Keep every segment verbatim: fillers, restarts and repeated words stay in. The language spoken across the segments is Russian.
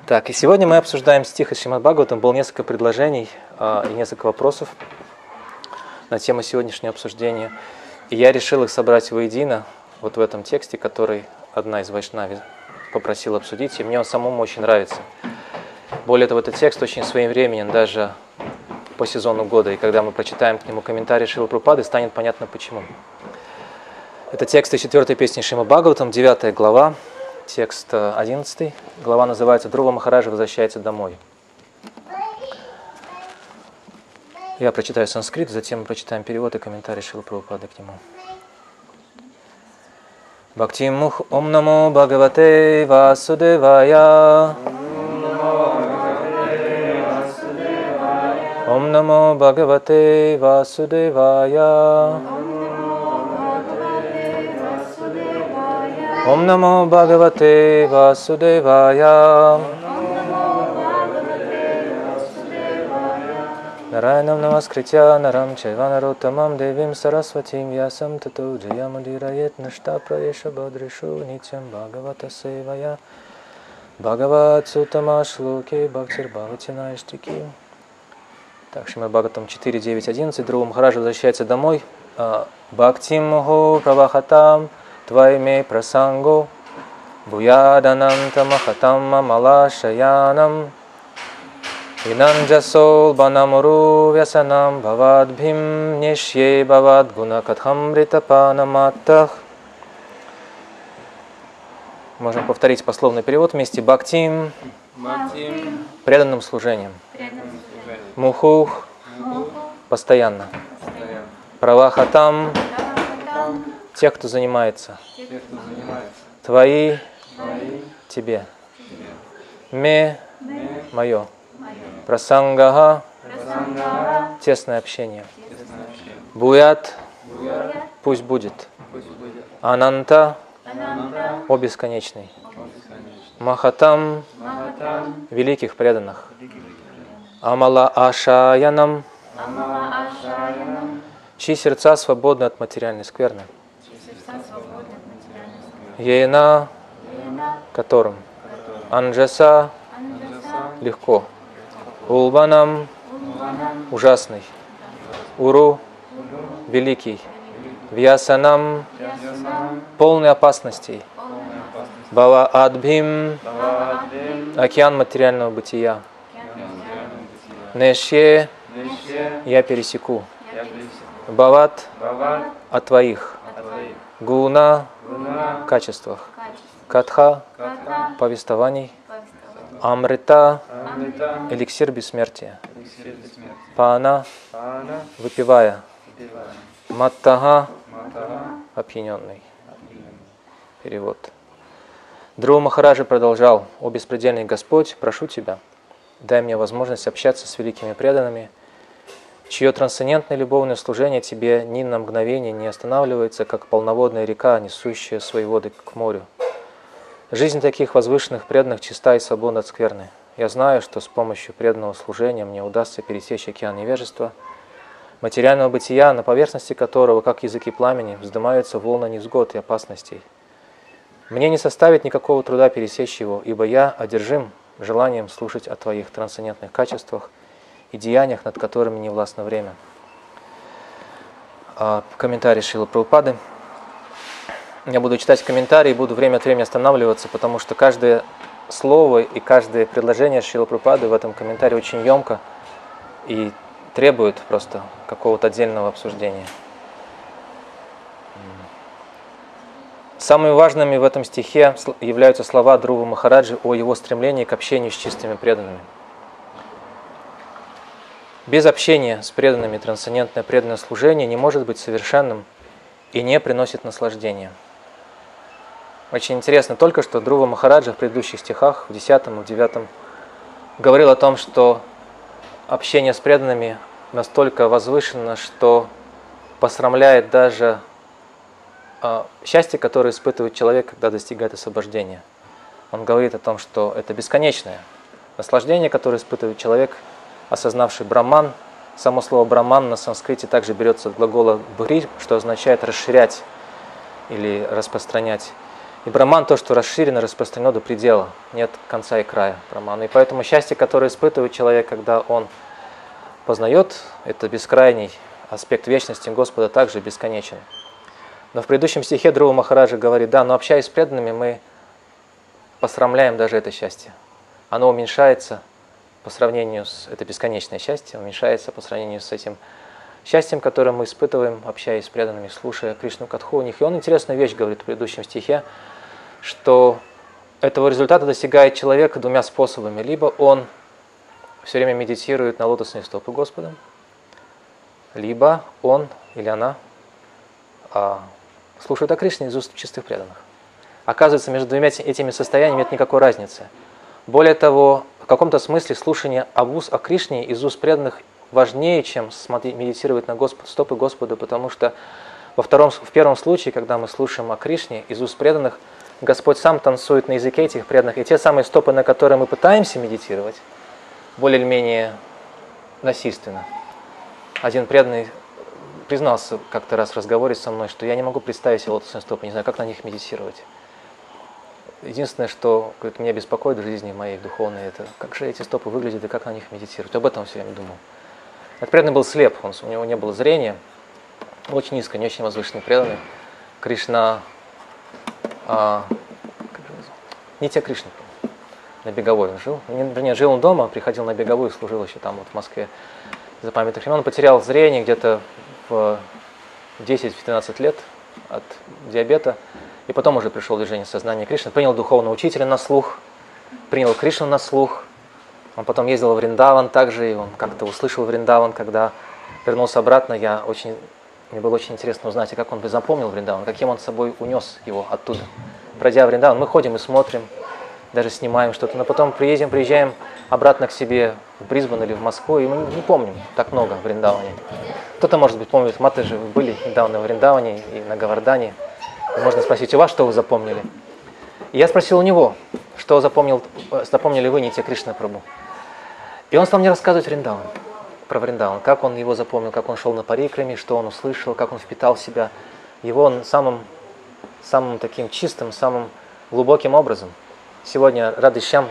Так, и сегодня мы обсуждаем стих из Шримад Бхагаватам. Было несколько предложений э, и несколько вопросов на тему сегодняшнего обсуждения. И я решил их собрать воедино, вот в этом тексте, который одна из вайшнави попросила обсудить, и мне он самому очень нравится. Более того, этот текст очень своевременен даже по сезону года, и когда мы прочитаем к нему комментарий Шрилы Прабхупады, станет понятно почему. Это текст из четвертой песни Шримад Бхагаватам, девятая глава. Текст одиннадцатый. Глава называется «Друва Махараджа возвращается домой». Я прочитаю санскрит, затем мы прочитаем перевод и комментарий Шрилы Прабхупады к нему. Бхакти мух ом намо бхагавате васудевая. Ом намо бхагавате васудевая. Ом намо бхагавате васудевая. Нараянам намаскритя нарам чайва нароттамам девим сарасватим ясам тато джаямудирает нашта праеша бадришу нитям бхагавата севая. Бхагават сутама шлоке бхактир бхагаватина иштики. Так, Шримад Бхагаватам четыре, девять, одиннадцать. Друва Махараджа возвращается домой. Бхактим мухо правахатам твайме прасанго буядананта махатам малашаянам инанджасол банамуру вясанам бхавадбхим нешье бхавад гунакатхамритапанаматтах. Можем повторить пословный перевод вместе. Бхактим, преданным служением. Мухух, постоянно. Правахатам, тех, кто занимается. Твои, тебе. Ме, мое. Прасангага, тесное общение. Буят, пусть будет. Ананта, о бесконечный. Махатам, великих преданных. Амала ашаянам, чьи сердца свободны от материальной скверны. Ейна, которым. Анджаса, легко. Улванам, ужасный. Уру, великий. Вьясанам, полный опасностей. Бава адбхим, океан материального бытия. Нешье, я пересеку. Бават, от твоих. Гуна, качествах. Катха, повествований. Амрита, эликсир бессмертия. Пана, выпивая. Маттага, опьяненный. Перевод. Друва Махараджа продолжал: «О беспредельный Господь, прошу Тебя, дай мне возможность общаться с великими преданными, чье трансцендентное любовное служение Тебе ни на мгновение не останавливается, как полноводная река, несущая свои воды к морю. Жизнь таких возвышенных преданных чиста и свободна от скверны. Я знаю, что с помощью преданного служения мне удастся пересечь океан невежества, материального бытия, на поверхности которого, как языки пламени, вздымаются волны невзгод и опасностей. Мне не составит никакого труда пересечь его, ибо я одержим желанием слушать о Твоих трансцендентных качествах и деяниях, над которыми не властно время». Комментарий Шрилы Прабхупады. Я буду читать комментарии и буду время от времени останавливаться, потому что каждое слово и каждое предложение Шрилы Прабхупады в этом комментарии очень емко и требует просто какого-то отдельного обсуждения. Самыми важными в этом стихе являются слова Друвы Махараджи о его стремлении к общению с чистыми преданными. Без общения с преданными трансцендентное преданное служение не может быть совершенным и не приносит наслаждения. Очень интересно только, что Друва Махараджа в предыдущих стихах, в десятом и в девятом, говорил о том, что общение с преданными настолько возвышено, что посрамляет даже э, счастье, которое испытывает человек, когда достигает освобождения. Он говорит о том, что это бесконечное наслаждение, которое испытывает человек, осознавший Браман. Само слово Браман на санскрите также берется от глагола бхри, что означает расширять или распространять. И Браман то, что расширено, распространено до предела. Нет конца и края Брамана. И поэтому счастье, которое испытывает человек, когда он познает, это бескрайний аспект вечности Господа, также бесконечен. Но в предыдущем стихе Друва Махараджа говорит, да, но общаясь с преданными, мы посрамляем даже это счастье. Оно уменьшается по сравнению с... Это бесконечное счастье, уменьшается по сравнению с этим счастьем, которое мы испытываем, общаясь с преданными, слушая Кришну Катху у них. И он интересную вещь говорит в предыдущем стихе, что этого результата достигает человек двумя способами. Либо он все время медитирует на лотосные стопы Господа, либо он или она а, слушает о Кришне из уст чистых преданных. Оказывается, между двумя этими состояниями нет никакой разницы. Более того, в каком-то смысле слушание об уст о Кришне из уст преданных важнее, чем смотреть, медитировать на Господ, стопы Господа, потому что во втором, в первом случае, когда мы слушаем о Кришне из уст преданных, Господь сам танцует на языке этих преданных, и те самые стопы, на которые мы пытаемся медитировать, более или менее насильственно. Один преданный признался как-то раз в разговоре со мной, что я не могу представить себе лотосные стопы, не знаю, как на них медитировать. Единственное, что говорит, меня беспокоит в жизни моей духовной, это как же эти стопы выглядят и как на них медитировать. Об этом все время думал. Этот преданный был слеп, он, у него не было зрения, очень низко, не очень возвышенный преданный. Кришна, а, как же Нитья Кришна, на Беговой он жил. Вернее, жил он дома, приходил на Беговую, служил еще там вот в Москве за памятных времен. Он потерял зрение где-то в десять-двенадцать лет от диабета. И потом уже пришел в движение сознания Кришны, принял духовного учителя на слух, принял Кришну на слух. Он потом ездил в Вриндаван также, и он как-то услышал Вриндаван, когда вернулся обратно. Я очень, мне было очень интересно узнать, как он бы запомнил Вриндаван, каким он с собой унес его оттуда. Пройдя Вриндаван, мы ходим и смотрим, даже снимаем что-то, но потом приедем, приезжаем обратно к себе в Брисбен или в Москву, и мы не помним так много в Вриндаване. Кто-то, может быть, помнит, Маты же вы были недавно в Вриндаване и на Говардане. Можно спросить у вас, что вы запомнили. И я спросил у него, что запомнил, запомнили вы Нитья Кришна Прабху. И он стал мне рассказывать Вриндаван, про Вриндаван, как он его запомнил, как он шел на парикраме, что он услышал, как он впитал в себя его он самым, самым таким чистым, самым глубоким образом. Сегодня Радышьям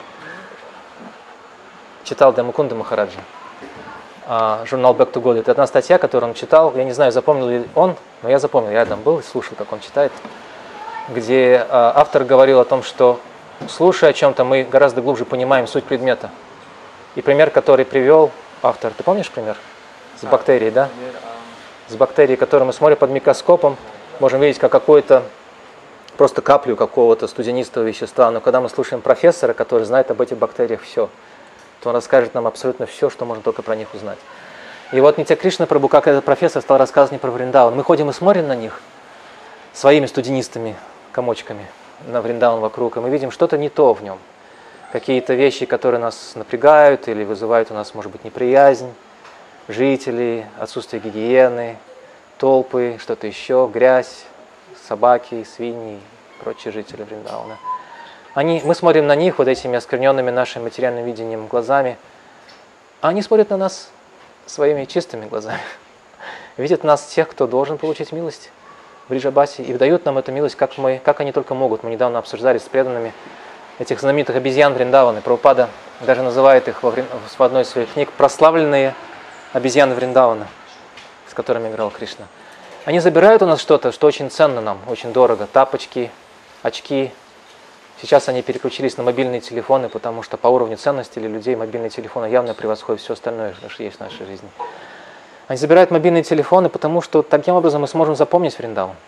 читал для Мукунды Махараджа журнал Back to God. Это одна статья, которую он читал. Я не знаю, запомнил ли он, но я запомнил. Я рядом был и слушал, как он читает. Где автор говорил о том, что, слушая о чем-то, мы гораздо глубже понимаем суть предмета. И пример, который привел автор, ты помнишь пример? С бактерией, да? С бактерией, которую мы смотрим под микроскопом, можем видеть как какую-то просто каплю какого-то студенистого вещества. Но когда мы слушаем профессора, который знает об этих бактериях все, то он расскажет нам абсолютно все, что можно только про них узнать. И вот Нитья Кришна Прабху, как этот профессор, стал рассказывать мне про Вриндаван. Мы ходим и смотрим на них своими студенистыми комочками на Вриндаван вокруг, и мы видим что-то не то в нем. Какие-то вещи, которые нас напрягают или вызывают у нас, может быть, неприязнь, жители, отсутствие гигиены, толпы, что-то еще, грязь, собаки, свиньи, прочие жители Вриндавана. Они, мы смотрим на них вот этими оскверненными нашим материальным видением глазами, а они смотрят на нас своими чистыми глазами. Видят нас, тех, кто должен получить милость в Бриджабасе, и дают нам эту милость, как, мы, как они только могут. Мы недавно обсуждали с преданными этих знаменитых обезьян Вриндавана. Прабхупада даже называет их в одной из своих книг прославленные обезьяны Вриндавана, с которыми играл Кришна. Они забирают у нас что-то, что очень ценно нам, очень дорого. Тапочки, очки. Сейчас они переключились на мобильные телефоны, потому что по уровню ценности для людей мобильные телефоны явно превосходят все остальное, что есть в нашей жизни. Они забирают мобильные телефоны, потому что таким образом мы сможем запомнить Вриндаван.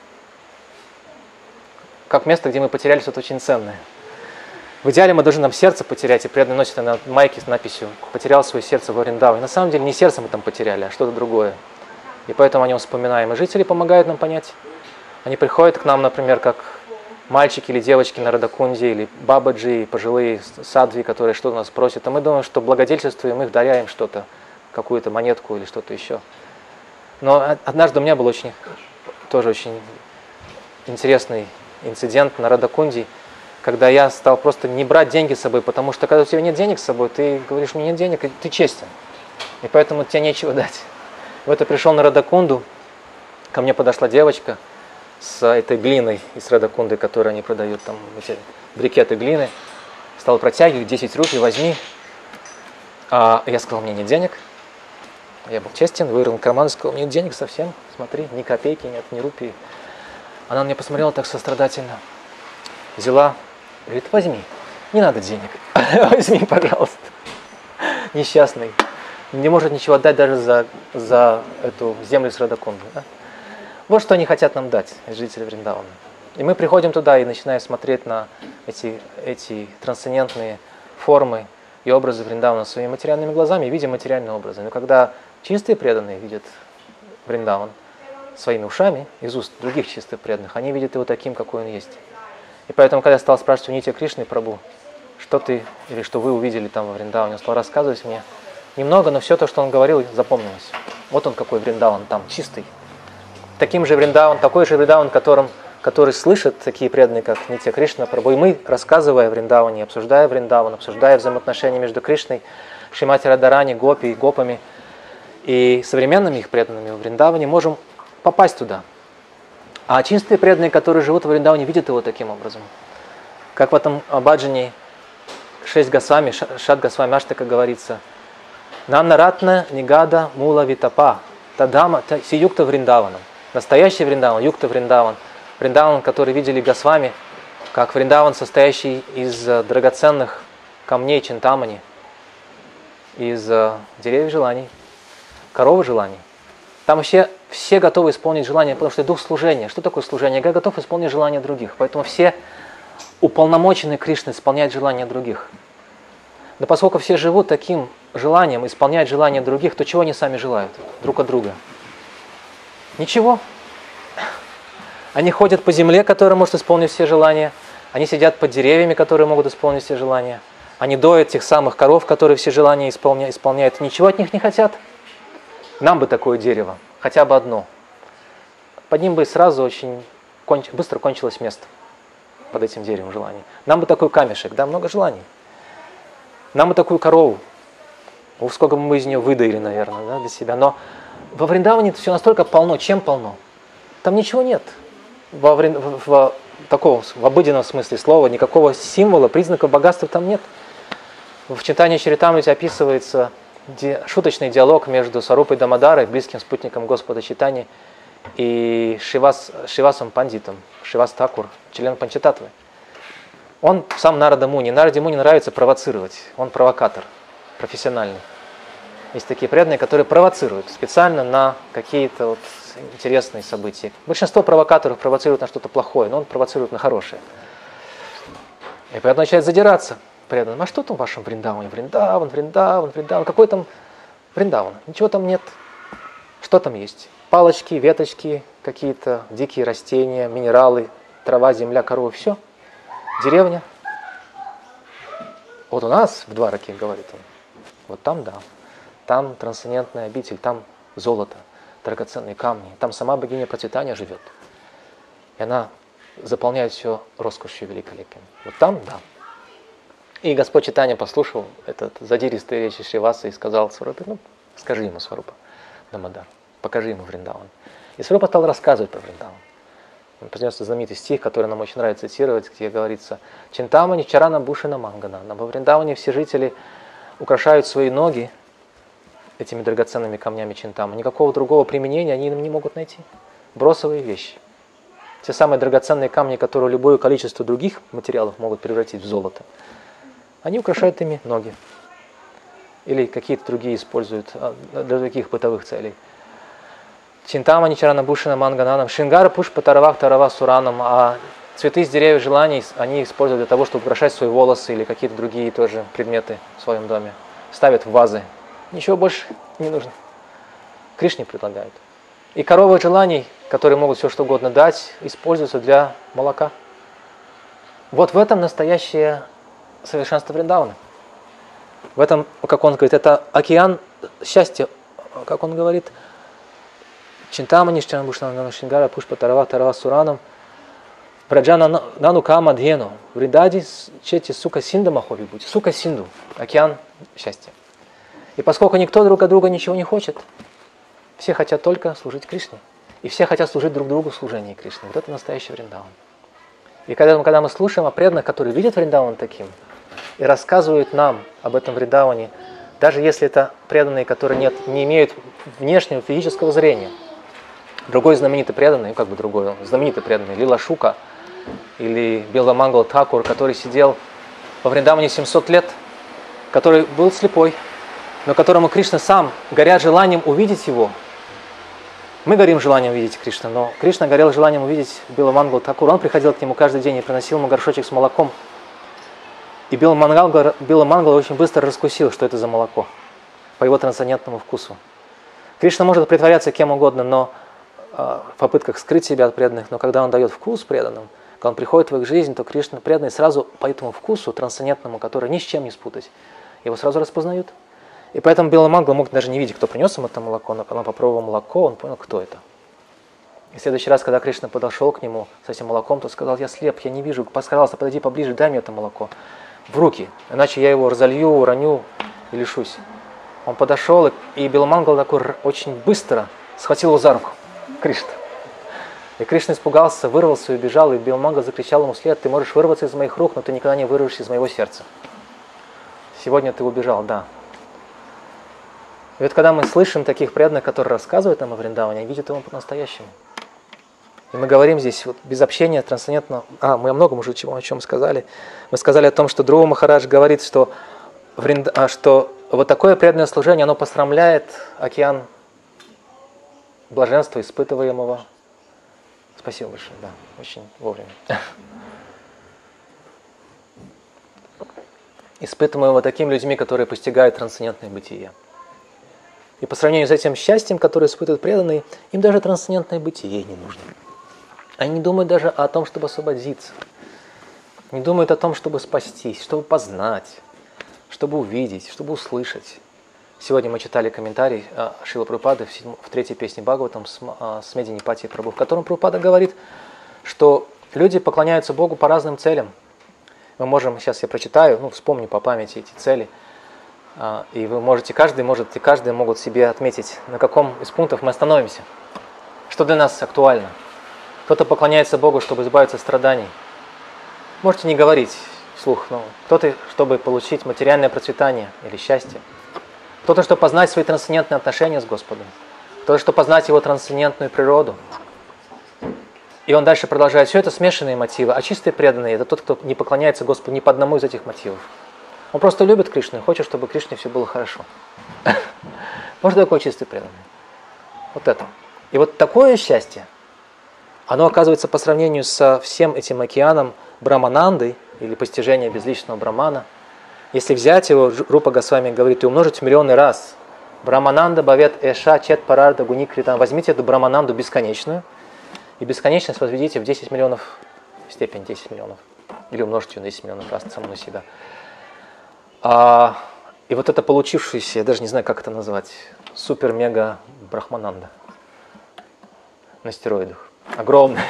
Как место, где мы потеряли что-то очень ценное. В идеале мы должны нам сердце потерять, и преданные носят на майке с надписью «Потерял свое сердце во Вриндаване». На самом деле не сердце мы там потеряли, а что-то другое. И поэтому о нем вспоминаем. И жители помогают нам понять. Они приходят к нам, например, как мальчики или девочки на Радакунде, или бабаджи, пожилые садхви, которые что-то нас просят. А мы думаем, что благодетельствуем их, даряем что-то, какую-то монетку или что-то еще. Но однажды у меня был очень, тоже очень интересный инцидент на Радакунде, когда я стал просто не брать деньги с собой, потому что когда у тебя нет денег с собой, ты говоришь, у меня нет денег, и ты честен. И поэтому тебе нечего дать. Вот я пришел на Радакунду, ко мне подошла девочка с этой глиной из Радакунды, которую они продают, там эти брикеты глины. Стал протягивать, десять рупий, возьми. А я сказал, мне нет денег. Я был честен, вырвал карман и сказал, нет денег совсем, смотри, ни копейки нет, ни рупии. Она на меня посмотрела так сострадательно, взяла, говорит, возьми, не надо денег, возьми, пожалуйста. Несчастный, не может ничего отдать даже за, за эту землю с Радакунды. Да? Вот что они хотят нам дать, жители Вриндавана. И мы приходим туда и начинаем смотреть на эти, эти трансцендентные формы и образы Вриндавана своими материальными глазами, и видим материальные образы. Но когда чистые преданные видят Вриндаван своими ушами, из уст других чистых преданных, они видят его таким, какой он есть. И поэтому, когда я стал спрашивать у Нитья Кришны Прабху, что ты или что вы увидели там во Вриндаване, он стал рассказывать мне немного, но все то, что он говорил, запомнилось. Вот он какой Вриндаван там, чистый. Таким же Вриндаван, такой же Вриндаван, которым, который слышат такие преданные, как Нитья Кришна Прабху. И мы, рассказывая о Вриндаване, обсуждая Вриндаван, обсуждая взаимоотношения между Кришной, Шримати Радарани, Гопи, Гопами и современными их преданными в Вриндаване, можем попасть туда. А чистые преданные, которые живут в Вриндаване, видят его таким образом. Как в этом баджане шесть Госвами, Шат Госвами Аштака говорится, Нанна Ратна Нигада Мула Витапа Тадама Сиюкта Вриндаванам. Настоящий Вриндаван, Юкта Вриндаван, Вриндаван, который видели Госвами, как Вриндаван, состоящий из драгоценных камней Чинтамани, из деревьев желаний, коровы желаний. Там вообще все готовы исполнить желание, потому что это дух служения. Что такое служение? Я готов исполнить желания других. Поэтому все уполномочены Кришной исполнять желания других. Но поскольку все живут таким желанием, исполнять желания других, то чего они сами желают друг от друга? Ничего. Они ходят по земле, которая может исполнить все желания. Они сидят под деревьями, которые могут исполнить все желания. Они доят тех самых коров, которые все желания исполня... исполняют. Ничего от них не хотят. Нам бы такое дерево, хотя бы одно. Под ним бы сразу очень конч... быстро кончилось место. Под этим деревом желаний. Нам бы такой камешек, да, много желаний. Нам бы такую корову. Ух, сколько бы мы из нее выдаили, наверное, да, для себя. Но во Вриндаване все настолько полно. Чем полно? Там ничего нет. Во Врин... в, в, такого, в обыденном смысле слова никакого символа, признаков богатства там нет. В читании Чаритамрити описывается ди... шуточный диалог между Сарупой Дамадарой, близким спутником Господа Чайтаньи, и Шивас... Шивасом Пандитом, Шивас Такур, член Панчататвы. Он сам Нарада Муни. Нараде Муни нравится провоцировать. Он провокатор, профессиональный. Есть такие преданные, которые провоцируют специально на какие-то вот интересные события. Большинство провокаторов провоцируют на что-то плохое, но он провоцирует на хорошее. И поэтому начинает задираться преданным. А что там в вашем Вриндаване? Вриндаван, Вриндаван, Вриндаван. Какой там Вриндаван? Ничего там нет. Что там есть? Палочки, веточки, какие-то дикие растения, минералы, трава, земля, коровы. Все. Деревня. Вот у нас в Двараке, говорит он. Вот там, да. Там трансцендентная обитель, там золото, драгоценные камни. Там сама богиня процветания живет. И она заполняет все роскошью великолепием. Вот там, да. И Господь Чайтанья послушал этот задиристый речи Шриваса и сказал Сварупе, ну, скажи ему, Сварупа Дамодар, покажи ему Вриндаван. И Сварупа стал рассказывать про Вриндаван. Он произнес знаменитый стих, который нам очень нравится цитировать, где говорится «Чинтамани чарана бушина мангана». Во Вриндаване все жители украшают свои ноги этими драгоценными камнями Чинтама. Никакого другого применения они им не могут найти. Бросовые вещи. Те самые драгоценные камни, которые любое количество других материалов могут превратить в золото. Они украшают ими ноги. Или какие-то другие используют для таких бытовых целей. Чинтамани чарана бушина мангананам, шингара пушпа таравах тарава суранам, а цветы из деревьев желаний они используют для того, чтобы украшать свои волосы или какие-то другие тоже предметы в своем доме. Ставят в вазы. Ничего больше не нужно. Кришне предлагают. И коровы желаний, которые могут все что угодно дать, используются для молока. Вот в этом настоящее совершенство Вриндавана. В этом, как он говорит, это океан счастья, как он говорит, Чинтамани Чанбушна Шингара Пушпа Тарава Тарава Суранам Браджана Нану Кама Дхену Вридади Чети Сука Синда Махови будь. Сука Синду. Океан счастья. И поскольку никто друг от друга ничего не хочет, все хотят только служить Кришне. И все хотят служить друг другу в служении Кришны. Вот это настоящий Вриндаван. И когда мы, когда мы слушаем о преданных, которые видят Вриндаван таким, и рассказывают нам об этом Вриндаване, даже если это преданные, которые нет, не имеют внешнего физического зрения. Другой знаменитый преданный, как бы другой, знаменитый преданный, Лила Шука или Беламангала Такур, который сидел во Вриндаване семьсот лет, который был слепой, но которому Кришна сам, горя желанием увидеть его, мы горим желанием увидеть Кришну, но Кришна горел желанием увидеть Беламангала Такура. Он приходил к нему каждый день и приносил ему горшочек с молоком. И Беламангала, Беламангала очень быстро раскусил, что это за молоко, по его трансцендентному вкусу. Кришна может притворяться кем угодно, но э, в попытках скрыть себя от преданных, но когда он дает вкус преданным, когда он приходит в их жизнь, то Кришна преданный сразу по этому вкусу трансцендентному, который ни с чем не спутать, его сразу распознают. И поэтому Беламангала мог даже не видеть, кто принес ему это молоко, но когда он попробовал молоко, он понял, кто это. И в следующий раз, когда Кришна подошел к нему с этим молоком, то сказал: я слеп, я не вижу, пожалуйста, подойди поближе, дай мне это молоко в руки, иначе я его разолью, уроню и лишусь. Он подошел, и Беламангала такой очень быстро схватил его за руку, Кришна. И Кришна испугался, вырвался и убежал, и Беламангала закричал ему вслед: ты можешь вырваться из моих рук, но ты никогда не вырвешься из моего сердца. Сегодня ты убежал, да. И вот когда мы слышим таких преданных, которые рассказывают нам о Вриндаване, они видят его по-настоящему. И мы говорим здесь, вот, без общения трансцендентно. А, мы о многом уже чего, о чем сказали. Мы сказали о том, что Друва Махарадж говорит, что, Вринд... а, что вот такое преданное служение, оно посрамляет океан блаженства, испытываемого. Спасибо большое, да, очень вовремя. Испытываемого такими людьми, которые постигают трансцендентное бытие. И по сравнению с этим счастьем, которое испытывают преданные, им даже трансцендентное бытие не нужно. Они не думают даже о том, чтобы освободиться. Не думают о том, чтобы спастись, чтобы познать, чтобы увидеть, чтобы услышать. Сегодня мы читали комментарий Шрилы Прабхупады в, седьм... в третьей песне Бхагаватам с, с Мединипати Прабху, в котором Прабхупада говорит, что люди поклоняются Богу по разным целям. Мы можем, сейчас я прочитаю, ну, вспомню по памяти эти цели. И вы можете, каждый может, и каждый могут себе отметить, на каком из пунктов мы остановимся. Что для нас актуально. Кто-то поклоняется Богу, чтобы избавиться от страданий. Можете не говорить вслух, но кто-то, чтобы получить материальное процветание или счастье. Кто-то, чтобы познать свои трансцендентные отношения с Господом. Кто-то, чтобы познать Его трансцендентную природу. И он дальше продолжает. Все это смешанные мотивы, а чистые преданные – это тот, кто не поклоняется Господу ни по одному из этих мотивов. Он просто любит Кришну и хочет, чтобы Кришне все было хорошо. Может, такой чистый преданный. Вот это. И вот такое счастье, оно оказывается по сравнению со всем этим океаном Брамананды, или постижения безличного Брамана. Если взять его, Рупа Госвами говорит, и умножить в миллионный раз. Брамананда бавет эша чет парарда гуни критам. Возьмите эту Брамананду бесконечную, и бесконечность возведите в десять миллионов, степень десять миллионов. Или умножьте ее на десять миллионов раз саму себя. А, и вот это получившееся, я даже не знаю, как это назвать, супер-мега-брахмананда на стероидах. Огромная.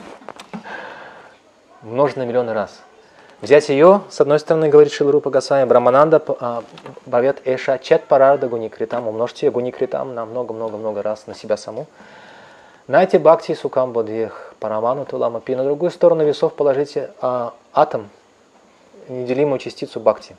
Умножить на миллионы раз. Взять ее, с одной стороны, говорит Шрила Рупа Госвами, Брамананда бавет эша чет парарда гуникритам, умножьте ее гуникритам на много-много-много раз на себя саму. Найте бхакти сукам бодхех параману туламапи. На другую сторону весов положите а, атом, неделимую частицу бхакти.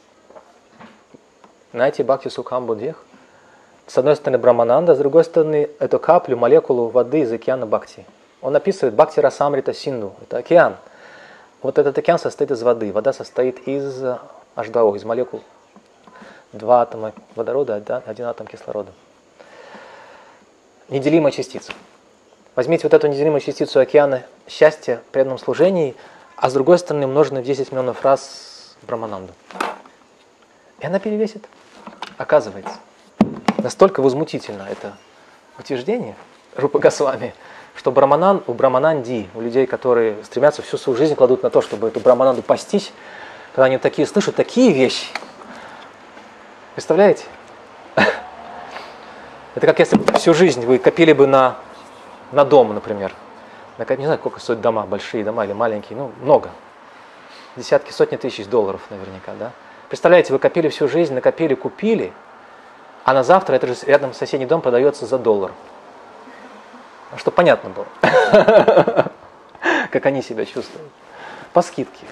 Найте бхакти сукам бодхех. С одной стороны Брамананда, с другой стороны эту каплю, молекулу воды из океана бхакти. Он описывает бхакти расамрита синду. Это океан. Вот этот океан состоит из воды. Вода состоит из эйч два о, из молекул. Два атома водорода, один атом кислорода. Неделимая частица. Возьмите вот эту неделимую частицу океана счастья в преданном служении, а с другой стороны умноженную в десять миллионов раз Брамананду. И она перевесит. Оказывается. Настолько возмутительно это утверждение Рупа Госвами, что Браманан, у Брамананди, у людей, которые стремятся всю свою жизнь, кладут на то, чтобы эту Брамананду пастись, когда они такие слышат такие вещи. Представляете? Это как если всю жизнь вы копили бы на, на дом, например. На, не знаю, сколько стоят дома, большие дома или маленькие, ну, много. Десятки, сотни тысяч долларов наверняка, да? Представляете, вы копили всю жизнь, накопили, купили, а на завтра это же рядом соседний дом продается за доллар. Чтобы понятно было, как они себя чувствуют. По скидке.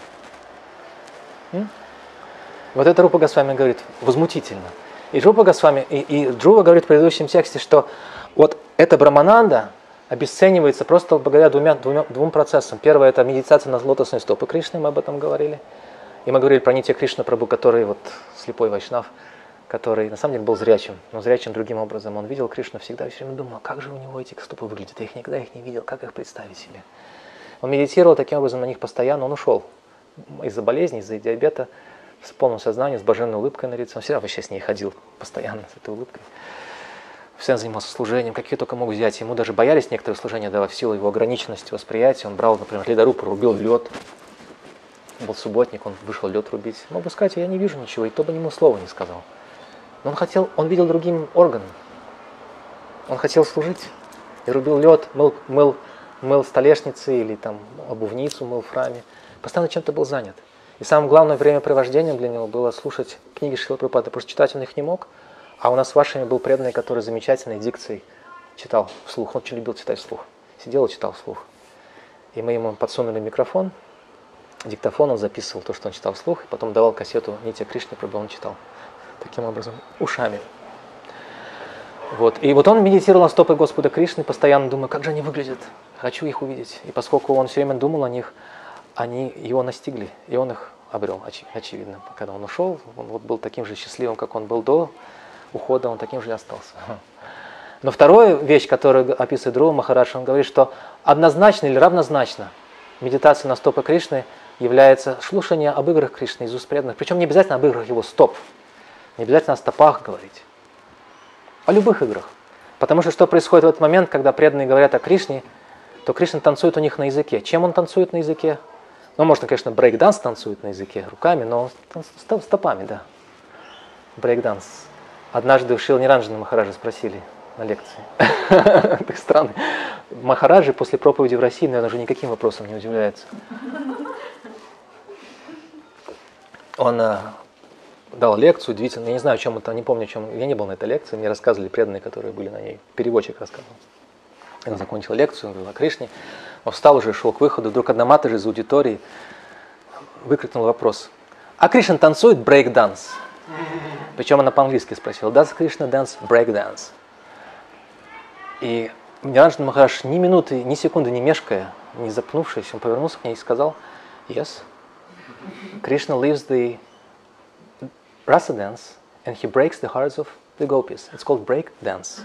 Вот это Рупа Госвами говорит, возмутительно. И Рупа Госвами, и, и Джува говорит в предыдущем тексте, что вот эта Брамананда обесценивается просто благодаря двумя, двумя, двум процессам. Первое – это медитация на лотосные стопы Кришны, мы об этом говорили. И мы говорили про Нитья Кришна Прабху, который вот слепой вайшнав, который на самом деле был зрячим, но зрячим другим образом. Он видел Кришну всегда и все время думал, как же у него эти стопы выглядят, я их никогда их не видел, как их представить себе. Он медитировал таким образом на них постоянно, он ушел из-за болезни, из-за диабета, в полном сознании, с блаженной улыбкой на лице. Он всегда вообще с ней ходил постоянно, с этой улыбкой. Постоянно занимался служением, какие только мог взять. Ему даже боялись некоторые служения давать в силу его ограниченности восприятия. Он брал, например, ледоруб, рубил лед. Был субботник, он вышел лед рубить. Мог бы сказать, я не вижу ничего, и кто бы ему слова не сказал. Но он хотел, он видел другим органом. Он хотел служить. И рубил лед, мыл, мыл, мыл столешницы или там обувницу мыл в храме. Постоянно чем-то был занят. И самым главным времяпровождением для него было слушать книги Шрилы Прабхупады. Просто читать он их не мог. А у нас с вашими был преданный, который замечательной дикцией читал вслух. Он очень любил читать вслух. Сидел и читал вслух. И мы ему подсунули микрофон, диктофон, он записывал то, что он читал вслух, и потом давал кассету Нитья Кришне Прабху, он читал. Таким образом, ушами. Вот. И вот он медитировал на стопы Господа Кришны, постоянно думая, как же они выглядят. Хочу их увидеть. И поскольку он все время думал о них, они его настигли, и он их обрел, очи, очевидно. Когда он ушел, он вот был таким же счастливым, как он был до ухода, он таким же и остался. Но вторая вещь, которую описывает Друва Махарадж, он говорит, что однозначно или равнозначно медитация на стопы Кришны является слушание об играх Кришны из уст преданных. Причем не обязательно об играх его стоп, не обязательно о стопах говорить, о любых играх. Потому что что происходит в этот момент, когда преданные говорят о Кришне, то Кришна танцует у них на языке. Чем он танцует на языке? Ну, можно, конечно, брейк-данс танцует на языке руками, но стопами, да. Брейк-данс. Однажды у Шрилы Ниранджана Махараджа спросили на лекции. Так странно. Махараджи после проповеди в России, наверное, уже никаким вопросом не удивляется. Он э, дал лекцию, удивительно, я не знаю, о чем это, не помню, о чем, я не был на этой лекции, мне рассказывали преданные, которые были на ней, переводчик рассказывал. Он закончил лекцию, он говорил о Кришне, он встал уже, шел к выходу, вдруг одна матушка из аудитории выкрикнула вопрос: а Кришна танцует брейк-данс? Причем она по-английски спросила: Does Krishna dance break-dance? И Ниранджана Махарадж ни минуты, ни секунды не мешкая, не запнувшись, он повернулся к ней и сказал: Yes, Krishna lives the rasa dance and he breaks the hearts of the gopis. It's called break-dance.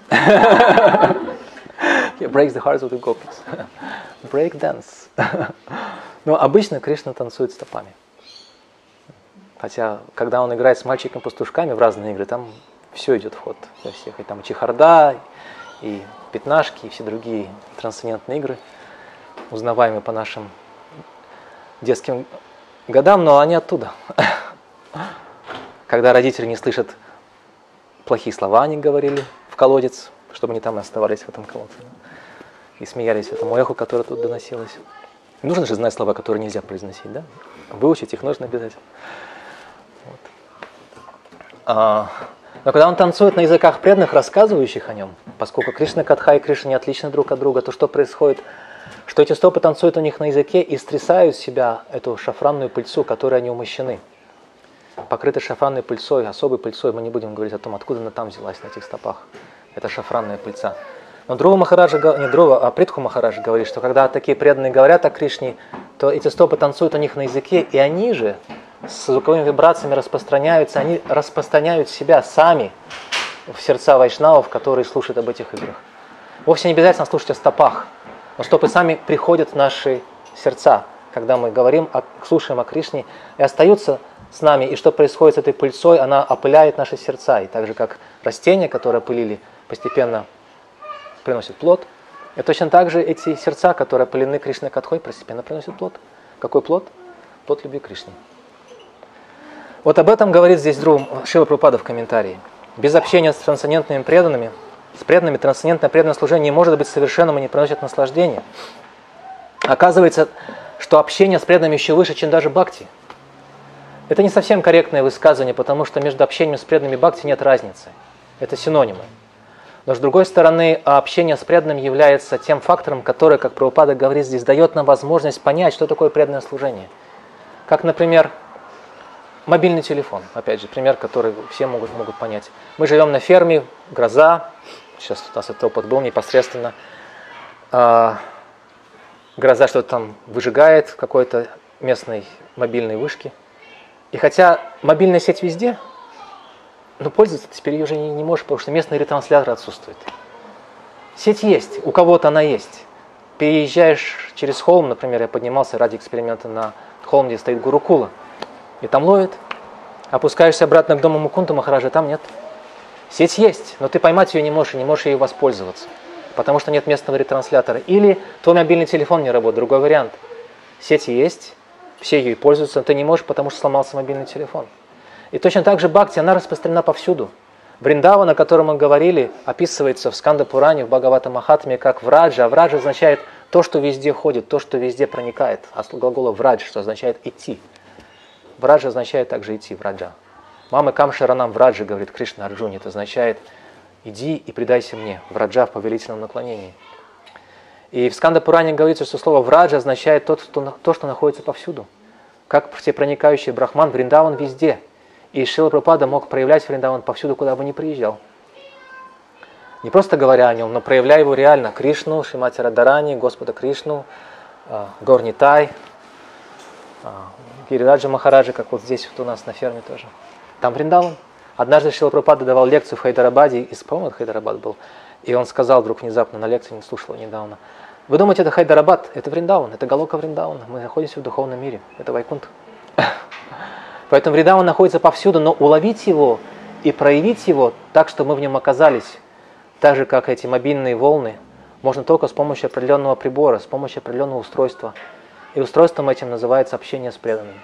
He breaks the hearts of the gopis. Break-dance. Но обычно Кришна танцует стопами. Хотя, когда он играет с мальчиком-пастушками в разные игры, там все идет в ход. Для всех. И там и чехарда, и пятнашки, и все другие трансцендентные игры, узнаваемые по нашим детским годам, но они оттуда. Когда родители не слышат плохие слова, они говорили в колодец, чтобы они там и оставались в этом колодце. И смеялись этому эху, которое тут доносилось. Нужно же знать слова, которые нельзя произносить, да? Выучить их нужно обязательно. Вот. А, но когда он танцует на языках преданных, рассказывающих о нем, поскольку Кришна Катха и Кришна не отличны друг от друга, то что происходит? Что эти стопы танцуют у них на языке и стрясают с себя эту шафранную пыльцу, которой они умощены. Покрыты шафранной пыльцой, особой пыльцой, мы не будем говорить о том, откуда она там взялась на этих стопах. Это шафранная пыльца. Но Друва Махараджа, не Друва, а Притху Махарадж говорит, что когда такие преданные говорят о Кришне, то эти стопы танцуют у них на языке, и они же с звуковыми вибрациями распространяются, они распространяют себя сами в сердца вайшнавов, которые слушают об этих играх. Вовсе не обязательно слушать о стопах, но стопы сами приходят в наши сердца, когда мы говорим, о, слушаем о Кришне, и остаются с нами. И что происходит с этой пыльцой, она опыляет наши сердца. И так же, как растения, которые опылили, постепенно приносят плод. И точно так же эти сердца, которые опылены Кришной Катхой, постепенно приносят плод. Какой плод? Плод любви к Кришне. Вот об этом говорит здесь Друва Шрила Прабхупада в комментарии. Без общения с трансцендентными преданными, с преданными трансцендентное преданное служение не может быть совершенным и не приносит наслаждения. Оказывается, что общение с преданными еще выше, чем даже бхакти. Это не совсем корректное высказывание, потому что между общением с преданными бхакти нет разницы. Это синонимы. Но с другой стороны, общение с преданным является тем фактором, который, как Прабхупада говорит здесь, дает нам возможность понять, что такое преданное служение. Как, например, мобильный телефон. Опять же, пример, который все могут, могут понять. Мы живем на ферме, гроза. Сейчас у нас этот опыт был непосредственно. А, гроза что-то там выжигает в какой-то местной мобильной вышке. И хотя мобильная сеть везде, но пользоваться теперь ее уже не, не можешь, потому что местный ретранслятор отсутствует. Сеть есть, у кого-то она есть. Переезжаешь через холм, например, я поднимался ради эксперимента на холм, где стоит Гурукула, и там ловит. Опускаешься обратно к дому Мукунда Махараджа, там нет. Сеть есть, но ты поймать ее не можешь, и не можешь ею воспользоваться, потому что нет местного ретранслятора. Или твой мобильный телефон не работает, другой вариант. Сеть есть, все ее и пользуются, но ты не можешь, потому что сломался мобильный телефон. И точно так же бхакти, она распространена повсюду. Вриндаван, о котором мы говорили, описывается в Сканда-Пуране, в Бхагавата-Махатме, как враджа. А враджа означает то, что везде ходит, то, что везде проникает. А глагола врадж, что означает идти. Враджа означает также идти, враджа. Мама Камшаранам враджа, говорит Кришна Арджуне, это означает иди и предайся мне, враджа в повелительном наклонении. И в Сканда-Пуране говорится, что слово враджа означает тот, что, то, что находится повсюду. Как всепроникающий брахман, Вриндаван везде. И Шрила Прабхупада мог проявлять Вриндаван повсюду, куда бы ни приезжал. Не просто говоря о нем, но проявляя его реально. Кришну, Шримати Радарани, Господа Кришну, Гор Нитай, Гирираджа Махараджа, как вот здесь вот у нас на ферме тоже. Там Вриндаван. Однажды Шрила Прабхупада давал лекцию в Хайдарабаде, из, по-моему, Хайдарабад был, и он сказал вдруг внезапно на лекции, не слушал недавно: вы думаете, это Хайдарабад? Это Вриндаван, это Галока Вриндавана. Мы находимся в духовном мире, это Вайкунт. Поэтому Вриндаван находится повсюду, но уловить его и проявить его так, что мы в нем оказались, так же, как эти мобильные волны, можно только с помощью определенного прибора, с помощью определенного устройства. И устройством этим называется общение с преданными.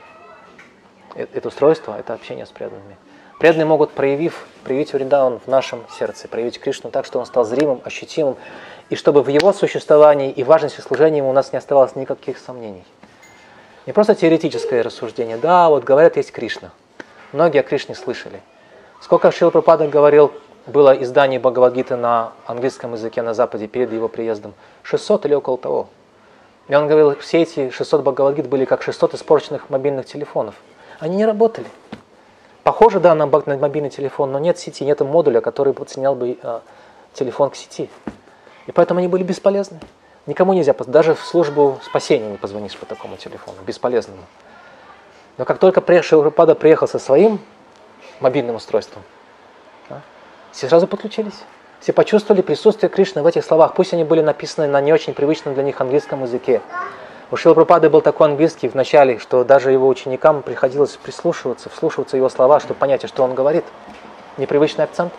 Это устройство – это общение с преданными. Преданные могут, проявив, проявить Вриндаван в нашем сердце, проявить Кришну так, что он стал зримым, ощутимым, и чтобы в его существовании и важности служения ему у нас не оставалось никаких сомнений. Не просто теоретическое рассуждение. Да, вот говорят, есть Кришна. Многие о Кришне слышали. Сколько Шрила Прабхупада говорил, было изданий Бхагавад-гиты на английском языке на Западе перед его приездом? шестьсот или около того. И он говорил, все эти шестьсот Бхагавад-гит были как шестьсот испорченных мобильных телефонов. Они не работали. Похоже, да, на мобильный телефон, но нет сети, нет модуля, который подсоединял бы э, телефон к сети. И поэтому они были бесполезны. Никому нельзя, даже в службу спасения не позвонишь по такому телефону, бесполезному. Но как только Шрила Прабхупада приехал со своим мобильным устройством, да, все сразу подключились. Все почувствовали присутствие Кришны в этих словах. Пусть они были написаны на не очень привычном для них английском языке. У Шрилы Прабхупады был такой английский в начале, что даже его ученикам приходилось прислушиваться, вслушиваться в его слова, чтобы понять, что он говорит. Непривычный акцент.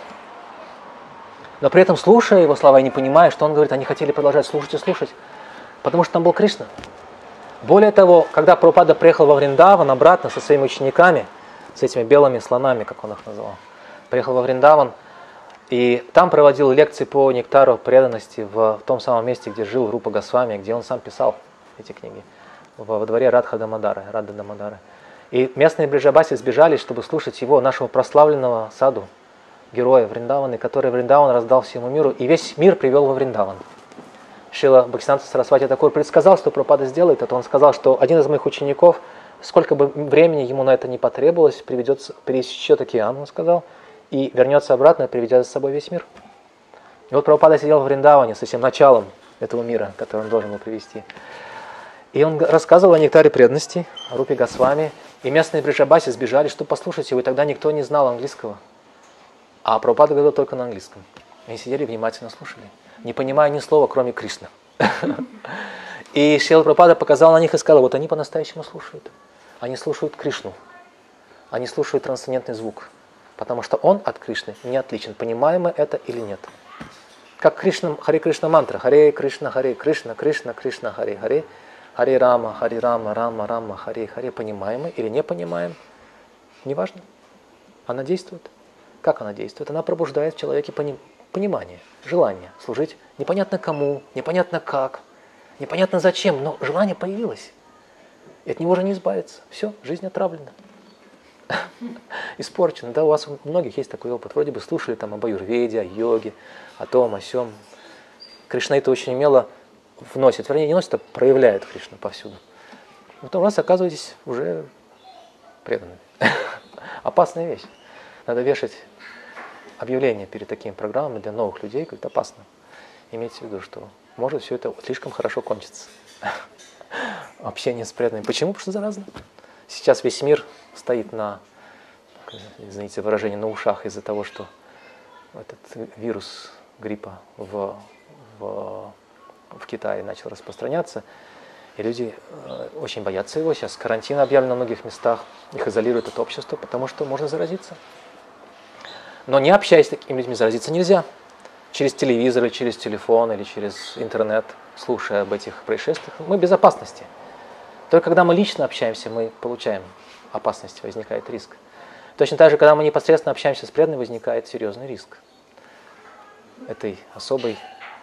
Но при этом, слушая его слова и не понимая, что он говорит, они хотели продолжать слушать и слушать, потому что там был Кришна. Более того, когда Прабхупада приехал во Вриндаван обратно со своими учениками, с этими белыми слонами, как он их называл, приехал во Вриндаван, и там проводил лекции по нектару преданности в том самом месте, где жил Рупа Госвами, где он сам писал эти книги, во дворе Радха Дамодары, Рады Дамодары. И местные бриджабаси сбежались, чтобы слушать его, нашего прославленного саду, героя Вриндавана, который Вриндаван раздал всему миру, и весь мир привел во Вриндаван. Шрила Бхактисиданта Сарасвати Такур предсказал, что Прабхупада сделает это. Он сказал, что один из моих учеников, сколько бы времени ему на это не потребовалось, приведет, пересечет океан, он сказал, и вернется обратно, приведя за собой весь мир. И вот Прабхупада сидел в Вриндаване с этим началом этого мира, который он должен был привести. И он рассказывал о нектаре преданности, о Рупе Госвами, и местные бриджабаси сбежали, чтобы послушать его, и тогда никто не знал английского. А Прабхупада говорил только на английском. Они сидели и внимательно слушали, не понимая ни слова, кроме Кришны. И Шрила Прабхупада показал на них и сказал, вот они по-настоящему слушают. Они слушают Кришну. Они слушают трансцендентный звук. Потому что он от Кришны не отличен. Понимаем мы это или нет. Как Кришна, Харе Кришна мантра. Харе Кришна, Харе Кришна, Кришна, Кришна, Харе Харе. Харе Рама, Харе Рама, Рама, Рама, Харе Харе. Понимаем мы или не понимаем. Неважно. Она действует. Как она действует? Она пробуждает в человеке понимание, желание служить непонятно кому, непонятно как, непонятно зачем, но желание появилось. И от него уже не избавиться. Все, жизнь отравлена. испорчен. Да, у вас у многих есть такой опыт. Вроде бы слушали там об аюрведе, о йоге, о том, о сём. Кришна это очень умело вносит. Вернее, не носит, а проявляет Кришну повсюду. Потом раз оказываетесь уже преданными. Опасная вещь. Надо вешать объявление перед такими программами для новых людей. Говорит, опасно. Имейте в виду, что может все это слишком хорошо кончиться. Общение с преданными. Почему? Потому что заразно. Сейчас весь мир стоит на, извините выражение, на ушах из-за того, что этот вирус гриппа в, в, в Китае начал распространяться. И люди э, очень боятся его. Сейчас карантин объявлен на многих местах. Их изолирует от общества, потому что можно заразиться. Но не общаясь с такими людьми, заразиться нельзя. Через телевизор, или через телефон, или через интернет, слушая об этих происшествиях, мы в безопасности. Только когда мы лично общаемся, мы получаем опасность, возникает риск. Точно так же, когда мы непосредственно общаемся с преданными, возникает серьезный риск этой особой...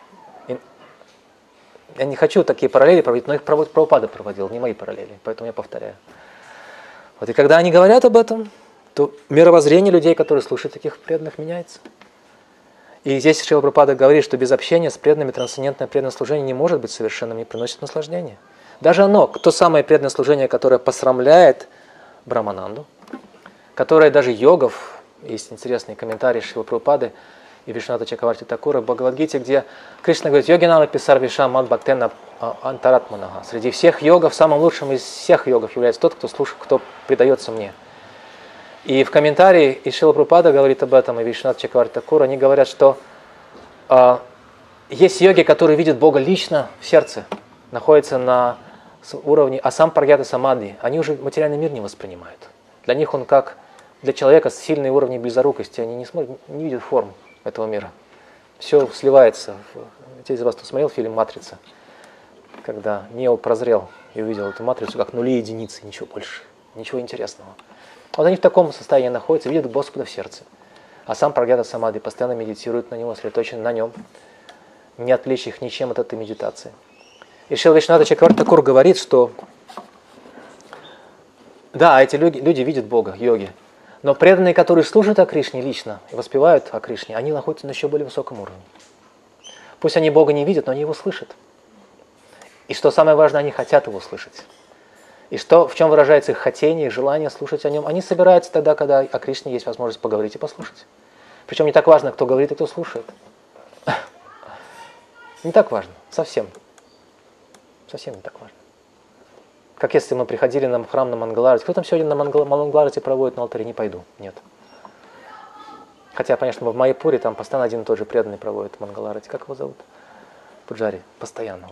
Я не хочу такие параллели проводить, но их Прабхупада проводил, не мои параллели, поэтому я повторяю. Вот и когда они говорят об этом, то мировоззрение людей, которые слушают таких преданных, меняется. И здесь Шрила Прабхупада говорит, что без общения с преданными трансцендентное преданное служение не может быть совершенным, не приносит наслаждения. Даже оно, то самое преданное служение, которое посрамляет Брахмананду, которое даже йогов, есть интересный комментарий Шрилы Прабхупады и Вишванатха Чакраварти Такура в Бхагавад-гите, где Кришна говорит, йогинам писар вишам мад бхактена антаратманага. Среди всех йогов, самым лучшим из всех йогов является тот, кто слушает, кто предается мне. И в комментарии и Шрила Прабхупада говорит об этом, и Вишванатха Чакраварти Такур, они говорят, что э, есть йоги, которые видят Бога лично в сердце, находятся на уровне асампрагьята самадхи, они уже материальный мир не воспринимают. Для них он как для человека с сильной уровнем близорукости, они не смотрят, не видят форм этого мира. Все сливается. Те из вас, кто смотрел фильм «Матрица», когда Нео прозрел и увидел эту матрицу как нули и единицы, ничего больше, ничего интересного. Вот они в таком состоянии находятся, видят Господа в сердце. А сам Прагьята Самадхи постоянно медитирует на него, сосредоточен на нем, не отвлечь их ничем от этой медитации. И Шрила Вишванатха Чакраварти Такур говорит, что да, эти люди, люди видят Бога, йоги, но преданные, которые слушают о Кришне лично и воспевают о Кришне, они находятся на еще более высоком уровне. Пусть они Бога не видят, но они его слышат. И что самое важное, они хотят его слышать. И что, в чем выражается их хотение, их желание слушать о нем? Они собираются тогда, когда о Кришне есть возможность поговорить и послушать. Причем не так важно, кто говорит и кто слушает. Не так важно, совсем. Совсем не так важно. Как если мы приходили на храм на Мангаларати. Кто там сегодня на Мангаларати проводит на алтаре? Не пойду. Нет. Хотя, конечно, в Майяпуре там постоянно один и тот же преданный проводит Мангаларати. Как его зовут? Пуджари. Постоянно.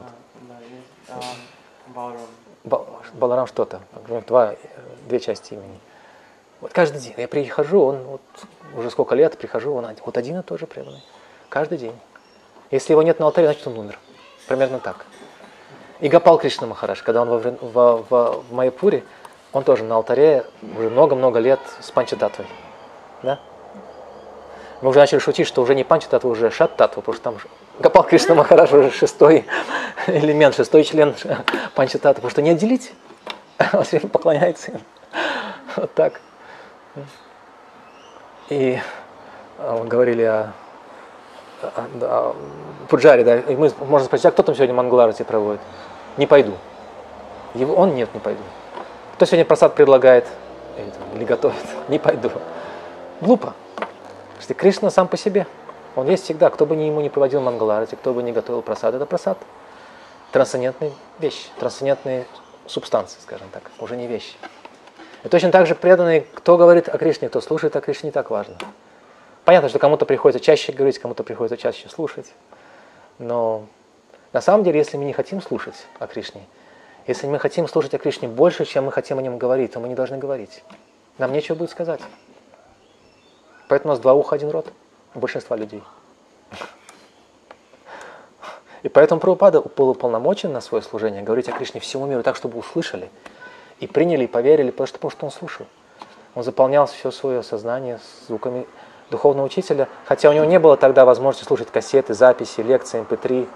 Вот. Баларам что-то. Два, две части имени. Вот каждый день. Я прихожу, он вот, уже сколько лет прихожу, он вот один и тот же преданный. Каждый день. Если его нет на алтаре, значит он умер. Примерно так. И Гопал Кришна Махарадж, когда он во, в, в, в Майяпуре, он тоже на алтаре уже много-много лет с Панчататвой. Да? Мы уже начали шутить, что уже не Панчататва, уже Шат-татва, потому что там Гопал Кришна Махарадж уже шестой элемент, шестой член Панчататвы, потому что не отделить. Он все время поклоняется им. Вот так. И мы говорили о, о, о Пуджаре, да, и мы можно спросить, а кто там сегодня Мангаларати проводит? Не пойду. Его, он нет, не пойду. Кто сегодня прасад предлагает или готовит? Не пойду. Глупо. Потому что Кришна сам по себе. Он есть всегда. Кто бы ни ему не проводил Мангаларати, кто бы ни готовил прасад, это прасад. Трансцендентная вещь, трансцендентные субстанции, скажем так, уже не вещи. И точно так же преданные, кто говорит о Кришне, кто слушает о Кришне, не так важно. Понятно, что кому-то приходится чаще говорить, кому-то приходится чаще слушать. Но на самом деле, если мы не хотим слушать о Кришне, если мы хотим слушать о Кришне больше, чем мы хотим о нем говорить, то мы не должны говорить. Нам нечего будет сказать. Поэтому у нас два уха, один рот у большинства людей. И поэтому Прабхупада был уполномочен на свое служение говорить о Кришне всему миру так, чтобы услышали, и приняли, и поверили, потому что, потому что он слушал. Он заполнял все свое сознание звуками духовного учителя, хотя у него не было тогда возможности слушать кассеты, записи, лекции, эм пэ три.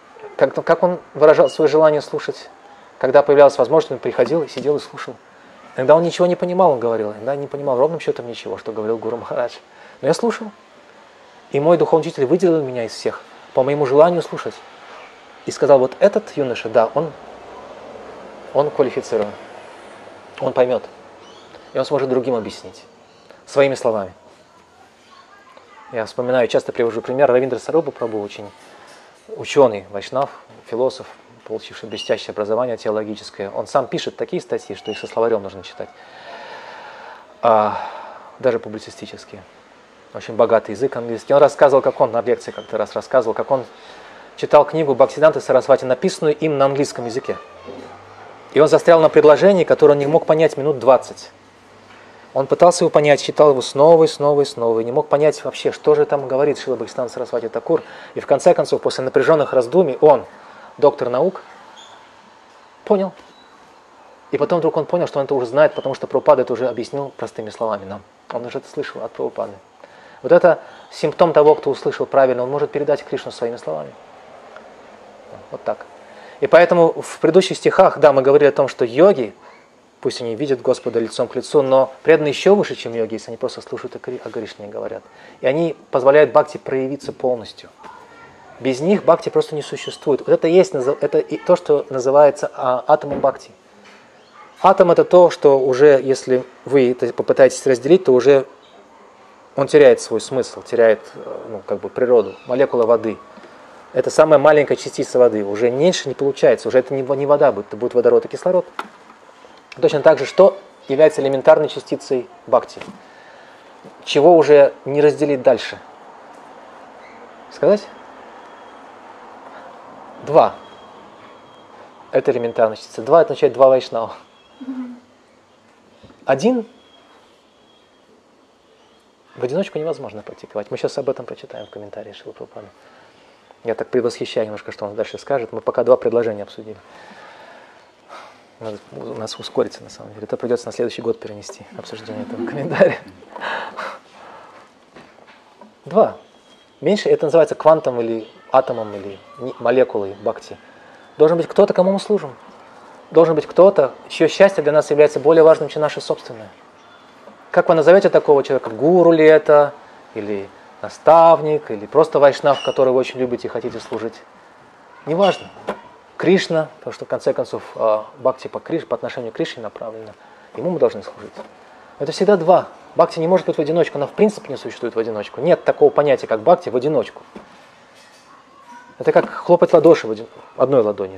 Как, как он выражал свое желание слушать? Когда появлялась возможность, он приходил и сидел и слушал. Иногда он ничего не понимал, он говорил, иногда не понимал ровным счетом ничего, что говорил Гуру Махарадж. Но я слушал. И мой духовный учитель выделил меня из всех по моему желанию слушать. И сказал, вот этот юноша, да, он, он квалифицирован, он поймет. И он сможет другим объяснить, своими словами. Я вспоминаю, часто привожу пример Равиндра Сарупа Прабху, очень ученый, вайшнав, философ, получивший блестящее образование теологическое. Он сам пишет такие статьи, что их со словарем нужно читать. А, даже публицистические. Очень богатый язык английский. Он рассказывал, как он на лекции как-то раз рассказывал, как он читал книгу Бхактисиданта Сарасвати, написанную им на английском языке. И он застрял на предложении, которое он не мог понять минут двадцать. Он пытался его понять, читал его снова и снова и снова, и не мог понять вообще, что же там говорит Шрила Бхактисиданта Сарасвати Такур. И в конце концов, после напряженных раздумий, он, доктор наук, понял. И потом вдруг он понял, что он это уже знает, потому что Прабхупада это уже объяснил простыми словами нам. Он уже это слышал от Прабхупады. Вот это симптом того, кто услышал правильно, он может передать Кришну своими словами. Вот так. И поэтому в предыдущих стихах, да, мы говорили о том, что йоги, пусть они видят Господа лицом к лицу, но преданные еще выше, чем йоги, если они просто слушают о Кришне и говорят. И они позволяют бхакти проявиться полностью. Без них бхакти просто не существует. Вот это, есть, это и то, что называется атомом бхакти. Атом это то, что уже, если вы это попытаетесь разделить, то уже он теряет свой смысл, теряет ну, как бы природу, молекула воды. Это самая маленькая частица воды. Уже меньше не получается, уже это не, не вода будет, это будет водород и кислород. Точно так же, что является элементарной частицей бхакти. Чего уже не разделить дальше? Сказать? Два. Это элементарная частица. Два это означает два вайшнава. Один в одиночку невозможно практиковать. Мы сейчас об этом прочитаем в комментарии Шрилы Прабхупады. Я так предвосхищаю немножко, что он дальше скажет. Мы пока два предложения обсудили. Надо у нас ускориться, на самом деле. Это придется на следующий год перенести обсуждение этого комментария. Два. Меньше это называется квантом или атомом или молекулой бхакти. Должен быть кто-то, кому мы служим. Должен быть кто-то, чье счастье для нас является более важным, чем наше собственное. Как вы назовете такого человека? Гуру ли это? Или наставник? Или просто вайшнав, который вы очень любите и хотите служить? Неважно. Кришна, потому что в конце концов бхакти по, Криш, по отношению к Кришне направлена. Ему мы должны служить. Это всегда два. Бхакти не может быть в одиночку, она в принципе не существует в одиночку. Нет такого понятия, как бхакти в одиночку. Это как хлопать ладоши в один... одной ладонью.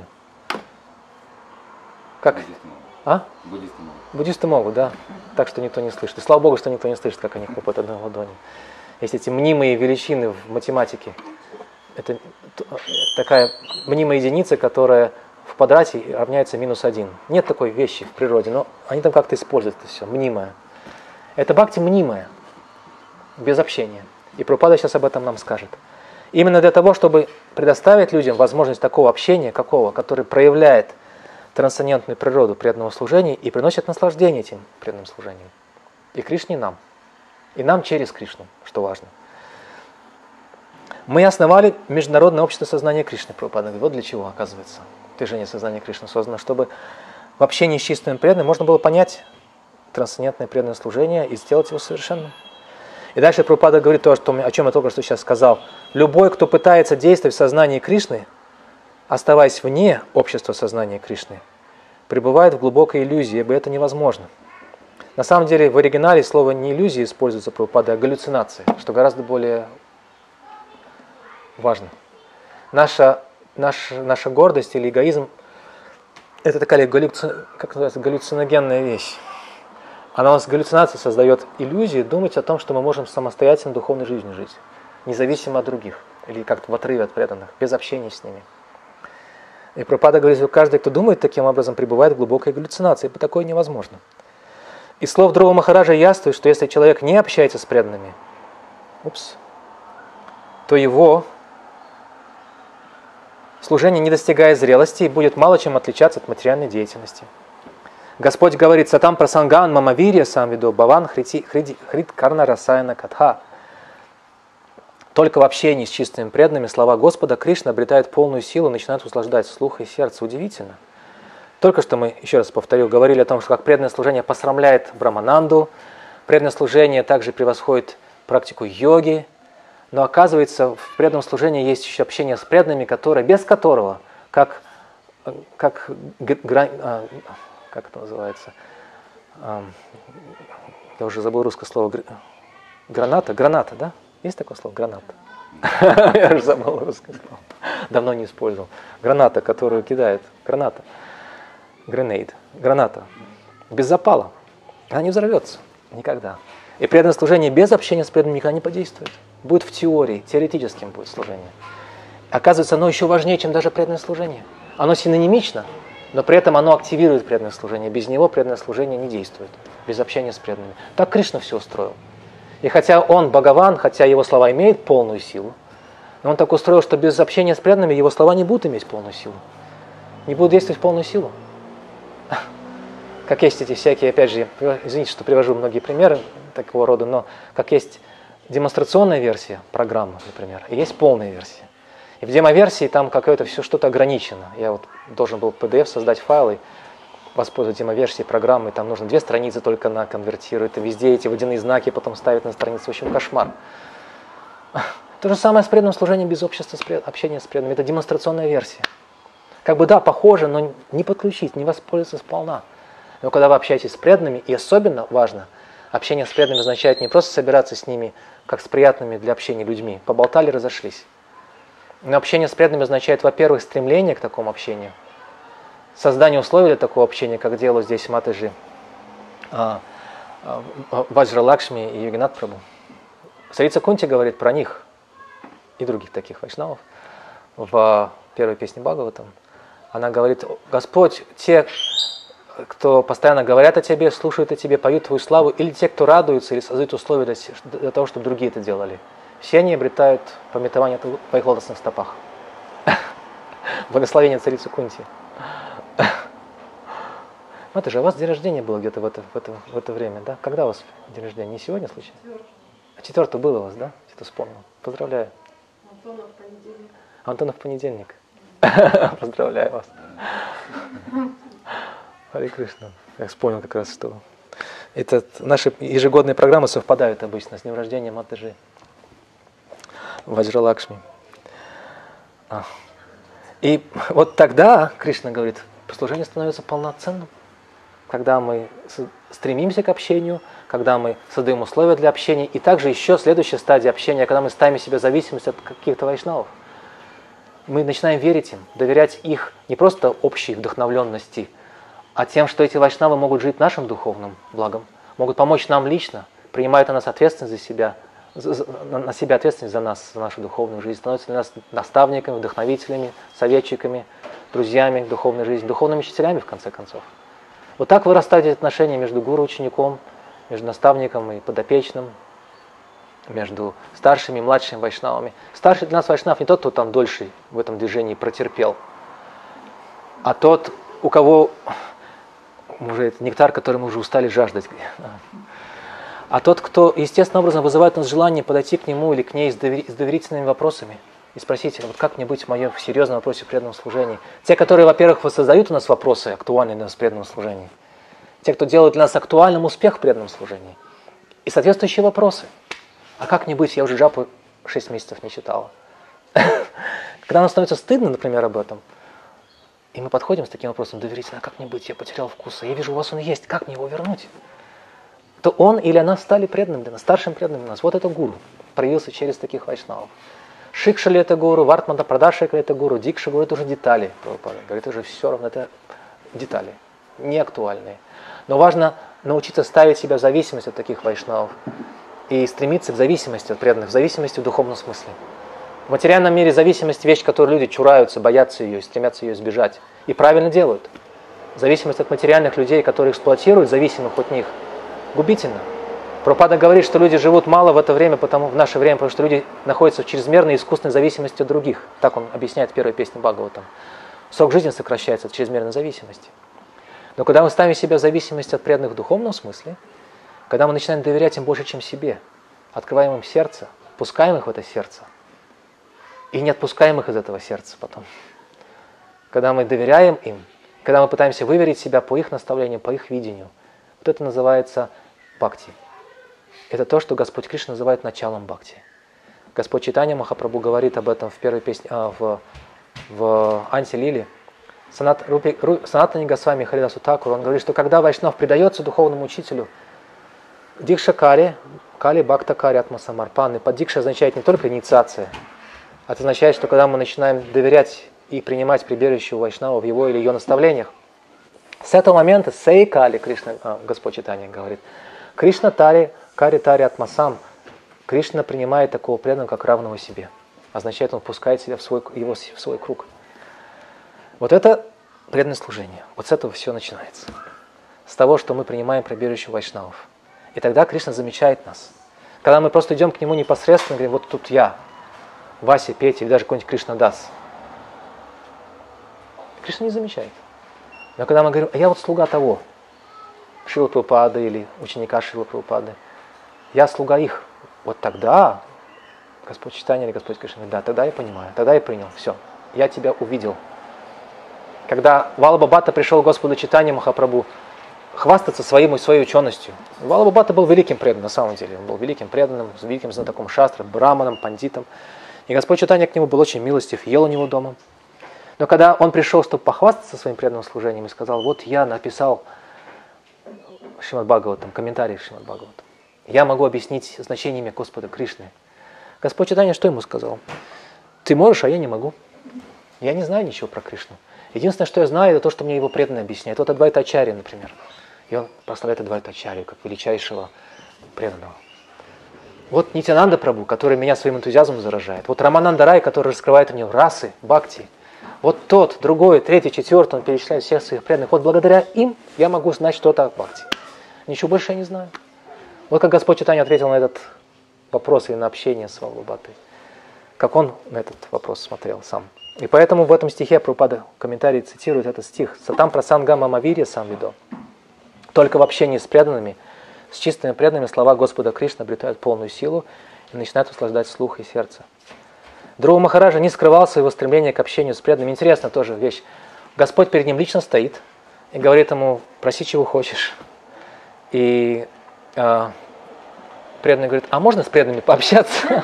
Как? Буддисты могут. А? Буддисты могут. Буддисты могут, да. Так что никто не слышит. И слава Богу, что никто не слышит, как они хлопают одной ладонью. Есть эти мнимые величины в математике. Это такая мнимая единица, которая в квадрате равняется минус один. Нет такой вещи в природе, но они там как-то используют это все, мнимое. Это бхакти мнимое, без общения. И Прабхупада сейчас об этом нам скажет. Именно для того, чтобы предоставить людям возможность такого общения, какого, который проявляет трансцендентную природу преданного служения и приносит наслаждение этим преданным служением. И Кришне, и нам. И нам через Кришну, что важно. Мы основали Международное общество сознания Кришны, Прабхупада. Вот для чего, оказывается, движение сознания Кришны создано, чтобы в общении с чистым преданным можно было понять трансцендентное преданное служение и сделать его совершенным. И дальше Прабхупада говорит то, что, о чем я только что сейчас сказал. Любой, кто пытается действовать в сознании Кришны, оставаясь вне общества сознания Кришны, пребывает в глубокой иллюзии, ибо это невозможно. На самом деле в оригинале слово не иллюзия используется Прабхупада, а галлюцинация, что гораздо более важно. Наша, наша, наша гордость или эгоизм – это такая галлюци... как называется, галлюциногенная вещь. Она у нас галлюцинация создает иллюзию думать о том, что мы можем самостоятельно духовной жизнью жить, независимо от других, или как-то в отрыве от преданных, без общения с ними. И Прабхупада говорит, что каждый, кто думает таким образом, пребывает в глубокой галлюцинации, ибо такое невозможно. Из слов Друва Махараджа яствует, что если человек не общается с преданными, упс, то его служение, не достигая зрелости, будет мало чем отличаться от материальной деятельности. Господь говорит, «Сатам прасанган мамавирья самвидо баван хрити хрит карна расаяна катха». Только в общении с чистыми преданными слова Господа Кришны обретают полную силу и начинают услаждать слух и сердце. Удивительно. Только что мы, еще раз повторю, говорили о том, что как преданное служение посрамляет Брахмананду, преданное служение также превосходит практику йоги, но оказывается, в преданном служении есть еще общение с преданными, которое, без которого, как, как, как это называется, я уже забыл русское слово, граната, граната, да? Есть такое слово? Граната. Я уже забыл русское слово. Давно не использовал. Граната, которую кидает. Граната. Гренейд. Граната. Без запала. Она не взорвется. Никогда. И преданное служение без общения с преданными никогда не подействует. Будет в теории, теоретическим будет служение. Оказывается, оно еще важнее, чем даже преданное служение. Оно синонимично, но при этом оно активирует преданное служение. Без него преданное служение не действует. Без общения с преданными. Так Кришна все устроил. И хотя он Бхагаван, хотя его слова имеют полную силу, но он так устроил, что без общения с преданными его слова не будут иметь полную силу. Не будут действовать в полную силу. Как есть эти всякие, опять же, извините, что привожу многие примеры такого рода, но как есть демонстрационная версия программы, например, и есть полная версия. И в демоверсии там какое-то все что-то ограничено. Я вот должен был пи ди эф создать файлы, воспользоваться демоверсией программы, там нужно две страницы только на конвертирует, и везде эти водяные знаки потом ставят на страницу, в общем, кошмар. То же самое с преданным служением без общества, с пред... общения с преданными. Это демонстрационная версия. Как бы да, похоже, но не подключить, не воспользоваться сполна. Но когда вы общаетесь с преданными, и особенно важно, общение с преданными означает не просто собираться с ними, как с приятными для общения людьми, поболтали, разошлись. Но общение с преданными означает, во-первых, стремление к такому общению, создание условий для такого общения, как делал здесь Матаджи, Ваджра Лакшми и Йогинат Прабху. Царица Кунти говорит про них и других таких вайшнавов в первой песне Бхагаватам. Она говорит: Господь, те, кто постоянно говорят о Тебе, слушают о Тебе, поют Твою славу, или те, кто радуются, или создают условия для, для того, чтобы другие это делали, все они обретают памятование о Твоих лотосных стопах. Благословение царицы Кунти. Это же у вас день рождения было где-то в это, в, это, в это время, да? Когда у вас день рождения? Не сегодня случайно? А четвертого было у вас, да? Что-то вспомнил. Поздравляю. Антонов в понедельник. Антонов в понедельник. Поздравляю вас. Харе Кришна. Я вспомнил как раз, что это, наши ежегодные программы совпадают обычно с днем рождения Матаджи. Ваджра Лакшми. А. И вот тогда, Кришна говорит, служение становится полноценным. Когда мы стремимся к общению, когда мы создаем условия для общения, и также еще следующая стадия общения, когда мы ставим себе зависимость от каких-то вайшнавов. Мы начинаем верить им, доверять их не просто общей вдохновленности, а тем, что эти вайшнавы могут жить нашим духовным благом, могут помочь нам лично, принимают на нас ответственность за себя, на себя ответственность за нас, за нашу духовную жизнь, становятся для нас наставниками, вдохновителями, советчиками, друзьями духовной жизни, духовными учителями, в конце концов. Вот так вырастают эти отношения между гуру и учеником, между наставником и подопечным, между старшими и младшими вайшнавами. Старший для нас вайшнав не тот, кто там дольше в этом движении протерпел, а тот, у кого уже это нектар, который мы уже устали жаждать. А тот, кто естественным образом вызывает у нас желание подойти к нему или к ней с доверительными вопросами и спросить, вот как мне быть в моем серьезном вопросе в преданном служении. Те, которые, во-первых, создают у нас вопросы, актуальные для нас в преданном служении. Те, кто делают для нас актуальным успех в преданном служении. И соответствующие вопросы. А как мне быть? Я уже джапу шесть месяцев не читала. Когда нам становится стыдно, например, об этом, и мы подходим с таким вопросом доверительно, а как мне быть? Я потерял вкус, я вижу, у вас он есть, как мне его вернуть? То он или она стали преданным для нас, старшим преданным для нас. Вот это гуру проявился через таких вайшнавов. Шикша ли это гуру, Вартмана Прадашика ли это гуру, Дикша гуру, это уже детали. Говорит, это же все равно, это детали, не актуальные. Но важно научиться ставить себя в зависимость от таких вайшнавов и стремиться к зависимости от преданных, в зависимости в духовном смысле. В материальном мире зависимость – вещь, которой люди чураются, боятся ее, стремятся ее избежать. И правильно делают. Зависимость от материальных людей, которые эксплуатируют зависимых от них, губительно. Прабхупада говорит, что люди живут мало в это время, потому, в наше время, потому что люди находятся в чрезмерной искусственной зависимости от других. Так он объясняет в первой песне Бхагаватам. Срок жизни сокращается от чрезмерной зависимости. Но когда мы ставим себя в зависимость от преданных в духовном смысле, когда мы начинаем доверять им больше, чем себе, открываем им сердце, пускаем их в это сердце, и не отпускаем их из этого сердца потом. Когда мы доверяем им, Когда мы пытаемся выверить себя по их наставлениям, по их видению. Вот это называется бхакти. Это то, что Господь Кришна называет началом бхакти. Господь Чайтанья Махапрабху говорит об этом в первой песне, а, в, в Анти-лиле. Санат, Санатани Госвами Харидасу Такуру, он говорит, что когда вайшнав предается духовному учителю, дикша кари, кали бхакта кари атмасамарпаны. Под дикша означает не только инициация, а это означает, что когда мы начинаем доверять и принимать прибежище у вайшнава в его или ее наставлениях, с этого момента сей кали, Кришна, а, Господь Чайтанья говорит, Кришна тари, кари тари атмасам, Кришна принимает такого преданного, как равного себе. Означает, он пускает себя в свой, его, в свой круг. Вот это преданное служение. Вот с этого все начинается. С того, что мы принимаем прибежище вайшнавов. И тогда Кришна замечает нас. Когда мы просто идем к нему непосредственно, говорим, вот тут я, Вася, Петя, или даже какой-нибудь Кришнадас. Кришна не замечает. Но когда мы говорим, а я вот слуга того, Шрилы Прабхупады или ученика Шрилы Прабхупады, я слуга их, вот тогда Господь Чайтанья или Господь Кришна говорит, да, тогда я понимаю, тогда я принял, все, я тебя увидел. Когда Валаба Бхатта пришел к Господу Чайтанье Махапрабху хвастаться своим и своей ученостью. Валаба Бхатта был великим преданным, на самом деле. Он был великим преданным, великим знатоком шастры, браманом, пандитом. И Господь Чайтанья к нему был очень милостив, ел у него дома. Но когда он пришел, чтобы похвастаться своим преданным служением, и сказал, вот я написал Шримад Бхагаватам, комментарий Шримад Бхагаватам. Я могу объяснить значение имя Господа Кришны. Господь Чайтанья что ему сказал? Ты можешь, а я не могу. Я не знаю ничего про Кришну. Единственное, что я знаю, это то, что мне его преданные объясняют. Вот Адвайта Ачарья, например. И он прославляет Адвайта Ачарью как величайшего преданного. Вот Нитянанда Прабху, который меня своим энтузиазмом заражает. Вот Рамананда Рай, который раскрывает мне расы, бхакти. Вот тот, другой, третий, четвертый, он перечисляет всех своих преданных. Вот благодаря им я могу знать что-то о бхакти. Ничего больше я не знаю. Вот как Господь Чайтанья ответил на этот вопрос и на общение с Валабхатой. Как он на этот вопрос смотрел сам. И поэтому в этом стихе Прабхупада в комментарии цитирует этот стих. «Сатам прасанга мамавирья самвидо». Только в общении с преданными, с чистыми преданными слова Господа Кришны обретают полную силу и начинают услаждать слух и сердце. Друва Махараджа не скрывал своего стремления к общению с преданными. Интересная тоже вещь. Господь перед ним лично стоит и говорит ему, проси, чего хочешь. И э, преданный говорит, а можно с преданными пообщаться?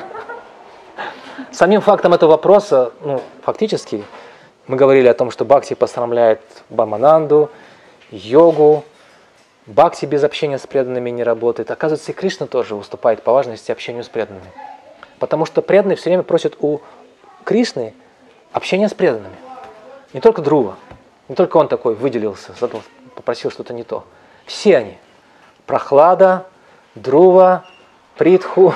Самим фактом этого вопроса, ну, фактически, мы говорили о том, что бхакти посрамляет Бхамананду, йогу, бхакти без общения с преданными не работает. Оказывается, и Кришна тоже выступает по важности общению с преданными. Потому что преданные все время просят у Кришны общения с преданными. Не только Друва, не только он такой выделился, зато попросил что-то не то. Все они. Прохлада, Друва, Притху,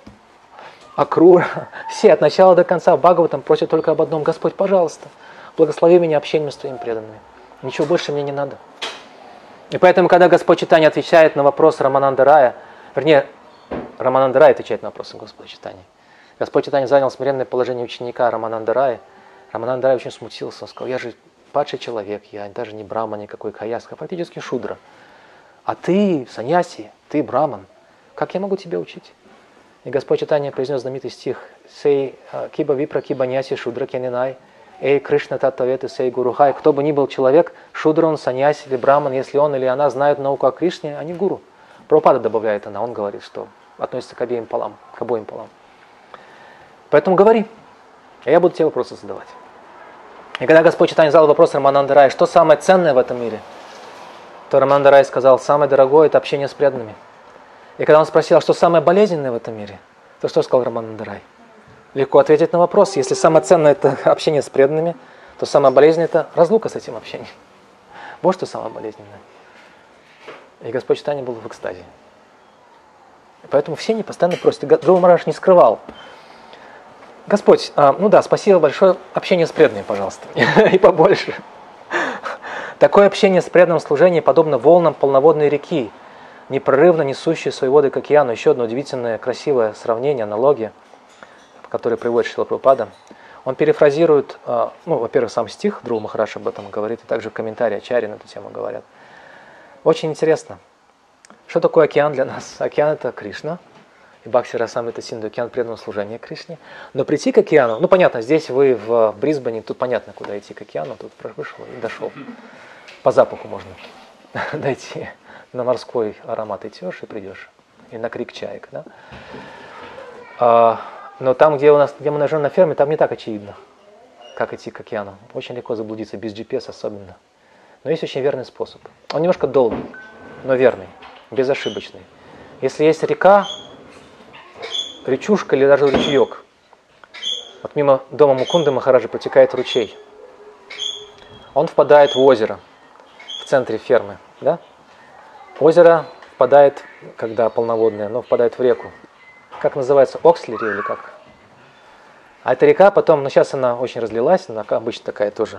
Акрура, все от начала до конца Бхагаватам просят только об одном. Господь, пожалуйста, благослови меня общением с твоими преданными. Ничего больше мне не надо. И поэтому, когда Господь Чайтанья отвечает на вопрос Рамананда Рая, вернее, Рамананда Рая отвечает на вопросы Господа Чайтаньи. Господь Чайтанья занял смиренное положение ученика Рамананда Рая. Рамананда Рая очень смутился. Он сказал, я же падший человек, я даже не браман никакой, каяс, а фактически шудра. А ты, саньяси, ты браман. Как я могу тебя учить? И Господь Чайтанья произнес знаменитый стих «Сей киба випра киба няси шудра кенинай, эй Кришна таттаветы сей гурухай». Кто бы ни был человек, шудра он, саньяси или браман, если он или она знают науку о Кришне, они гуру. Прабхупада добавляет она, он говорит, что относится к обеим полам, к обоим полам. Поэтому говори, а я буду тебе вопросы задавать. И когда Господь Чайтанья задал вопрос Рамананда Рая, что самое ценное в этом мире, то Рамананда Рай сказал, самое дорогое – это общение с преданными. И когда он спросил, что самое болезненное в этом мире, то что сказал Рамананда Рай? Легко ответить на вопрос. Если самое ценное – это общение с преданными, то самое болезненное – это разлука с этим общением. Вот что самое болезненное. И Господь Чайтанья был в экстазе. И поэтому все они постоянно просят. Друва Махарадж не скрывал. Господь, а, ну да, спасибо большое, общение с преданными, пожалуйста, и побольше. Такое общение с преданным служением подобно волнам полноводной реки, непрерывно несущие свои воды к океану. Еще одно удивительное, красивое сравнение, аналогия, которое приводит Шрила Прабхупада. Он перефразирует, ну, во-первых, сам стих, Друва Махарадж об этом говорит, и также комментарии Ачарьи на эту тему говорят. Очень интересно. Что такое океан для нас? Океан – это Кришна, и Бхакти Расамрита Синду, океан преданного служения Кришне. Но прийти к океану, ну, понятно, здесь вы в Брисбене, тут понятно, куда идти к океану, тут вышел и дошел. По запаху можно дойти. На морской аромат идешь и придешь. И на крик чаек. Да? А, но там, где, у нас, где мы живем на ферме, там не так очевидно, как идти к океану. Очень легко заблудиться, без джи пи эс особенно. Но есть очень верный способ. Он немножко долгий, но верный, безошибочный. Если есть река, речушка или даже ручеек, вот мимо дома Мукунды Махараджа протекает ручей. Он впадает в озеро в центре фермы. Да? Озеро впадает, когда полноводное, но впадает в реку. Как называется? Окслери или как? А эта река потом, ну сейчас она очень разлилась, она обычно такая тоже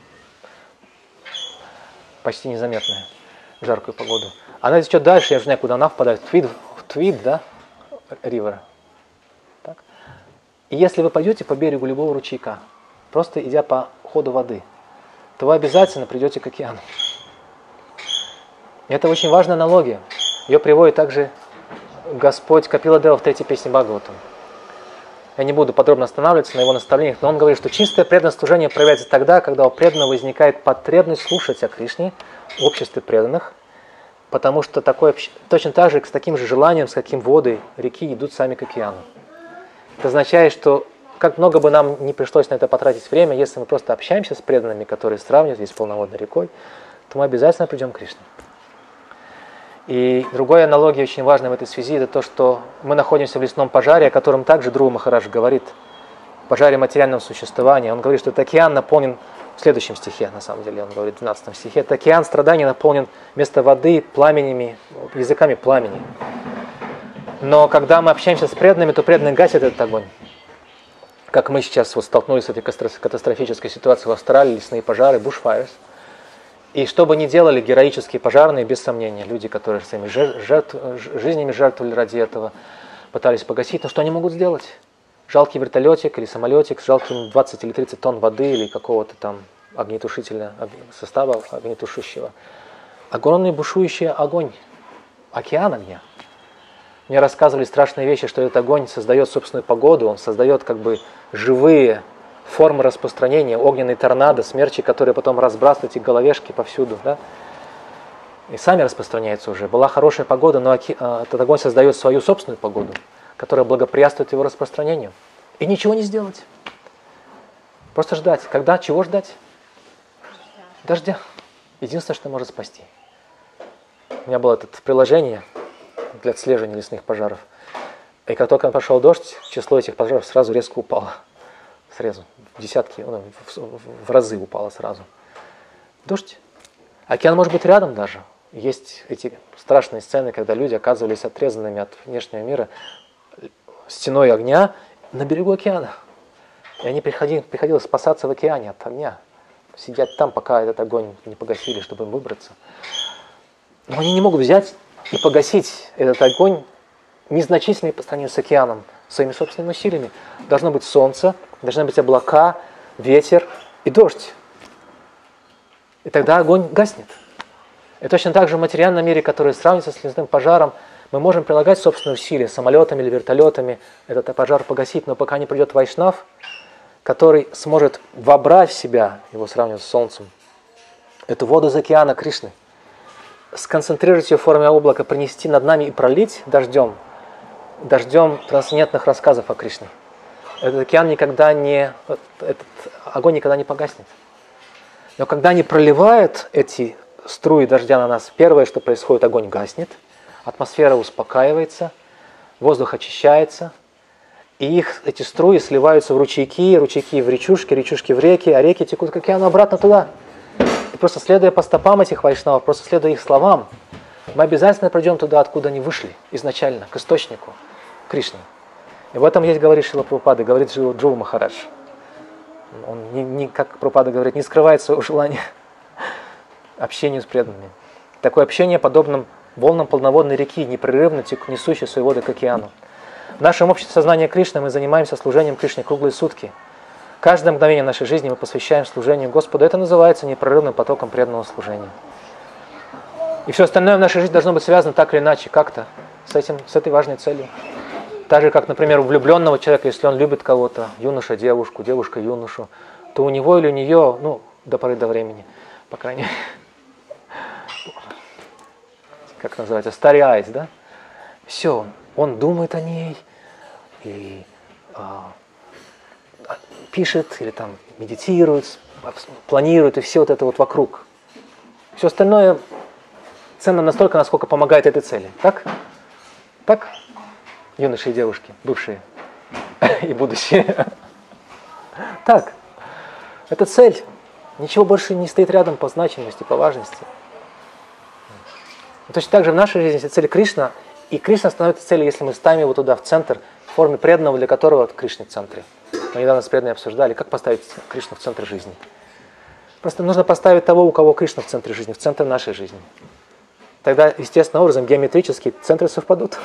почти незаметная в жаркую погоду. Она течет дальше, я же не знаю, куда она впадает, в Твид, в Твид, да, ривер. Так. И если вы пойдете по берегу любого ручейка, просто идя по ходу воды, то вы обязательно придете к океану. И это очень важная аналогия. Ее приводит также Господь Капила Дева в третьей песне Бхагаватам. Я не буду подробно останавливаться на его наставлениях, но он говорит, что чистое преданное служение проявляется тогда, когда у преданного возникает потребность слушать о Кришне в обществе преданных, потому что такое, точно так же, с таким же желанием, с каким воды реки идут сами к океану. Это означает, что как много бы нам не пришлось на это потратить время, если мы просто общаемся с преданными, которые сравнивают здесь с полноводной рекой, то мы обязательно придем к Кришне. И другая аналогия, очень важная в этой связи, это то, что мы находимся в лесном пожаре, о котором также Друва Махарадж говорит, пожаре материального существования. Он говорит, что этот океан наполнен, в следующем стихе, на самом деле, он говорит в двенадцатом стихе, этот океан страданий наполнен вместо воды пламенями, языками пламени. Но когда мы общаемся с преданными, то преданные гасят этот огонь. Как мы сейчас вот столкнулись с этой катастрофической ситуацией в Австралии, лесные пожары, bushfires. И что бы ни делали героические пожарные, без сомнения, люди, которые своими жертв, жизнями жертвовали ради этого, пытались погасить, но что они могут сделать? Жалкий вертолетик или самолетик с жалким двадцать или тридцать тонн воды или какого-то там огнетушителя, состава огнетушащего. Огромный бушующий огонь, океан огня. Мне рассказывали страшные вещи, что этот огонь создает собственную погоду, он создает как бы живые формы распространения, огненные торнадо, смерчи, которые потом разбрасывают эти головешки повсюду, да? И сами распространяются уже. Была хорошая погода, но этот огонь создает свою собственную погоду, которая благоприятствует его распространению. И ничего не сделать. Просто ждать. Когда? Чего ждать? Дождя. Единственное, что может спасти. У меня было это приложение для отслеживания лесных пожаров. И как только пошел дождь, число этих пожаров сразу резко упало. Сразу, в десятки, ну, в, в, в разы упало сразу. Дождь. Океан может быть рядом даже. Есть эти страшные сцены, когда люди оказывались отрезанными от внешнего мира стеной огня на берегу океана. И они приходили, приходилось спасаться в океане от огня. Сидеть там, пока этот огонь не погасили, чтобы им выбраться. Но они не могут взять и погасить этот огонь, незначительный по сравнению с океаном, своими собственными усилиями. Должно быть солнце, должны быть облака, ветер и дождь. И тогда огонь гаснет. И точно так же в материальном мире, который сравнивается с лесным пожаром, мы можем прилагать собственные усилия самолетами или вертолетами, этот пожар погасить, но пока не придет вайшнав, который сможет вобрать в себя, его сравнивать с солнцем, эту воду из океана Кришны, сконцентрировать ее в форме облака, принести над нами и пролить дождем, дождем трансцендентных рассказов о Кришне. Этот океан никогда не, этот огонь никогда не погаснет. Но когда они проливают эти струи дождя на нас, первое, что происходит, огонь гаснет, атмосфера успокаивается, воздух очищается, и их, эти струи сливаются в ручейки, ручейки в речушки, речушки в реки, а реки текут к океану обратно туда. И просто следуя по стопам этих вайшнавов, просто следуя их словам, мы обязательно придем туда, откуда они вышли изначально, к источнику, к Кришне. И в этом есть, говорит Шрила Прабхупада, говорит Друва Махарадж. Он, не, не, как Прабхупада говорит, не скрывает своего желания общению с преданными. Такое общение подобно волнам полноводной реки, непрерывно несущей свои воды к океану. В нашем обществе сознания Кришны мы занимаемся служением Кришне круглые сутки. Каждое мгновение нашей жизни мы посвящаем служению Господу. Это называется непрерывным потоком преданного служения. И все остальное в нашей жизни должно быть связано так или иначе, как-то, с, этим, с этой важной целью. Так же, как, например, у влюбленного человека, если он любит кого-то, юноша девушку, девушка юношу, то у него или у нее, ну, до поры до времени, по крайней мере, как называется, старяясь, да? Все, он думает о ней, и а, пишет, или там медитирует, планирует, и все вот это вот вокруг. Все остальное ценно настолько, насколько помогает этой цели. Так? Так? Юноши и девушки, бывшие и будущие. Так. Это цель. Ничего больше не стоит рядом по значимости, по важности. Точно так же в нашей жизни есть цель Кришна, и Кришна становится целью, если мы ставим его туда, в центр, в форме преданного, для которого Кришна в центре. Мы недавно с преданными обсуждали, как поставить Кришну в центр жизни. Просто нужно поставить того, у кого Кришна в центре жизни, в центр нашей жизни. Тогда, естественным образом, геометрически центры совпадут.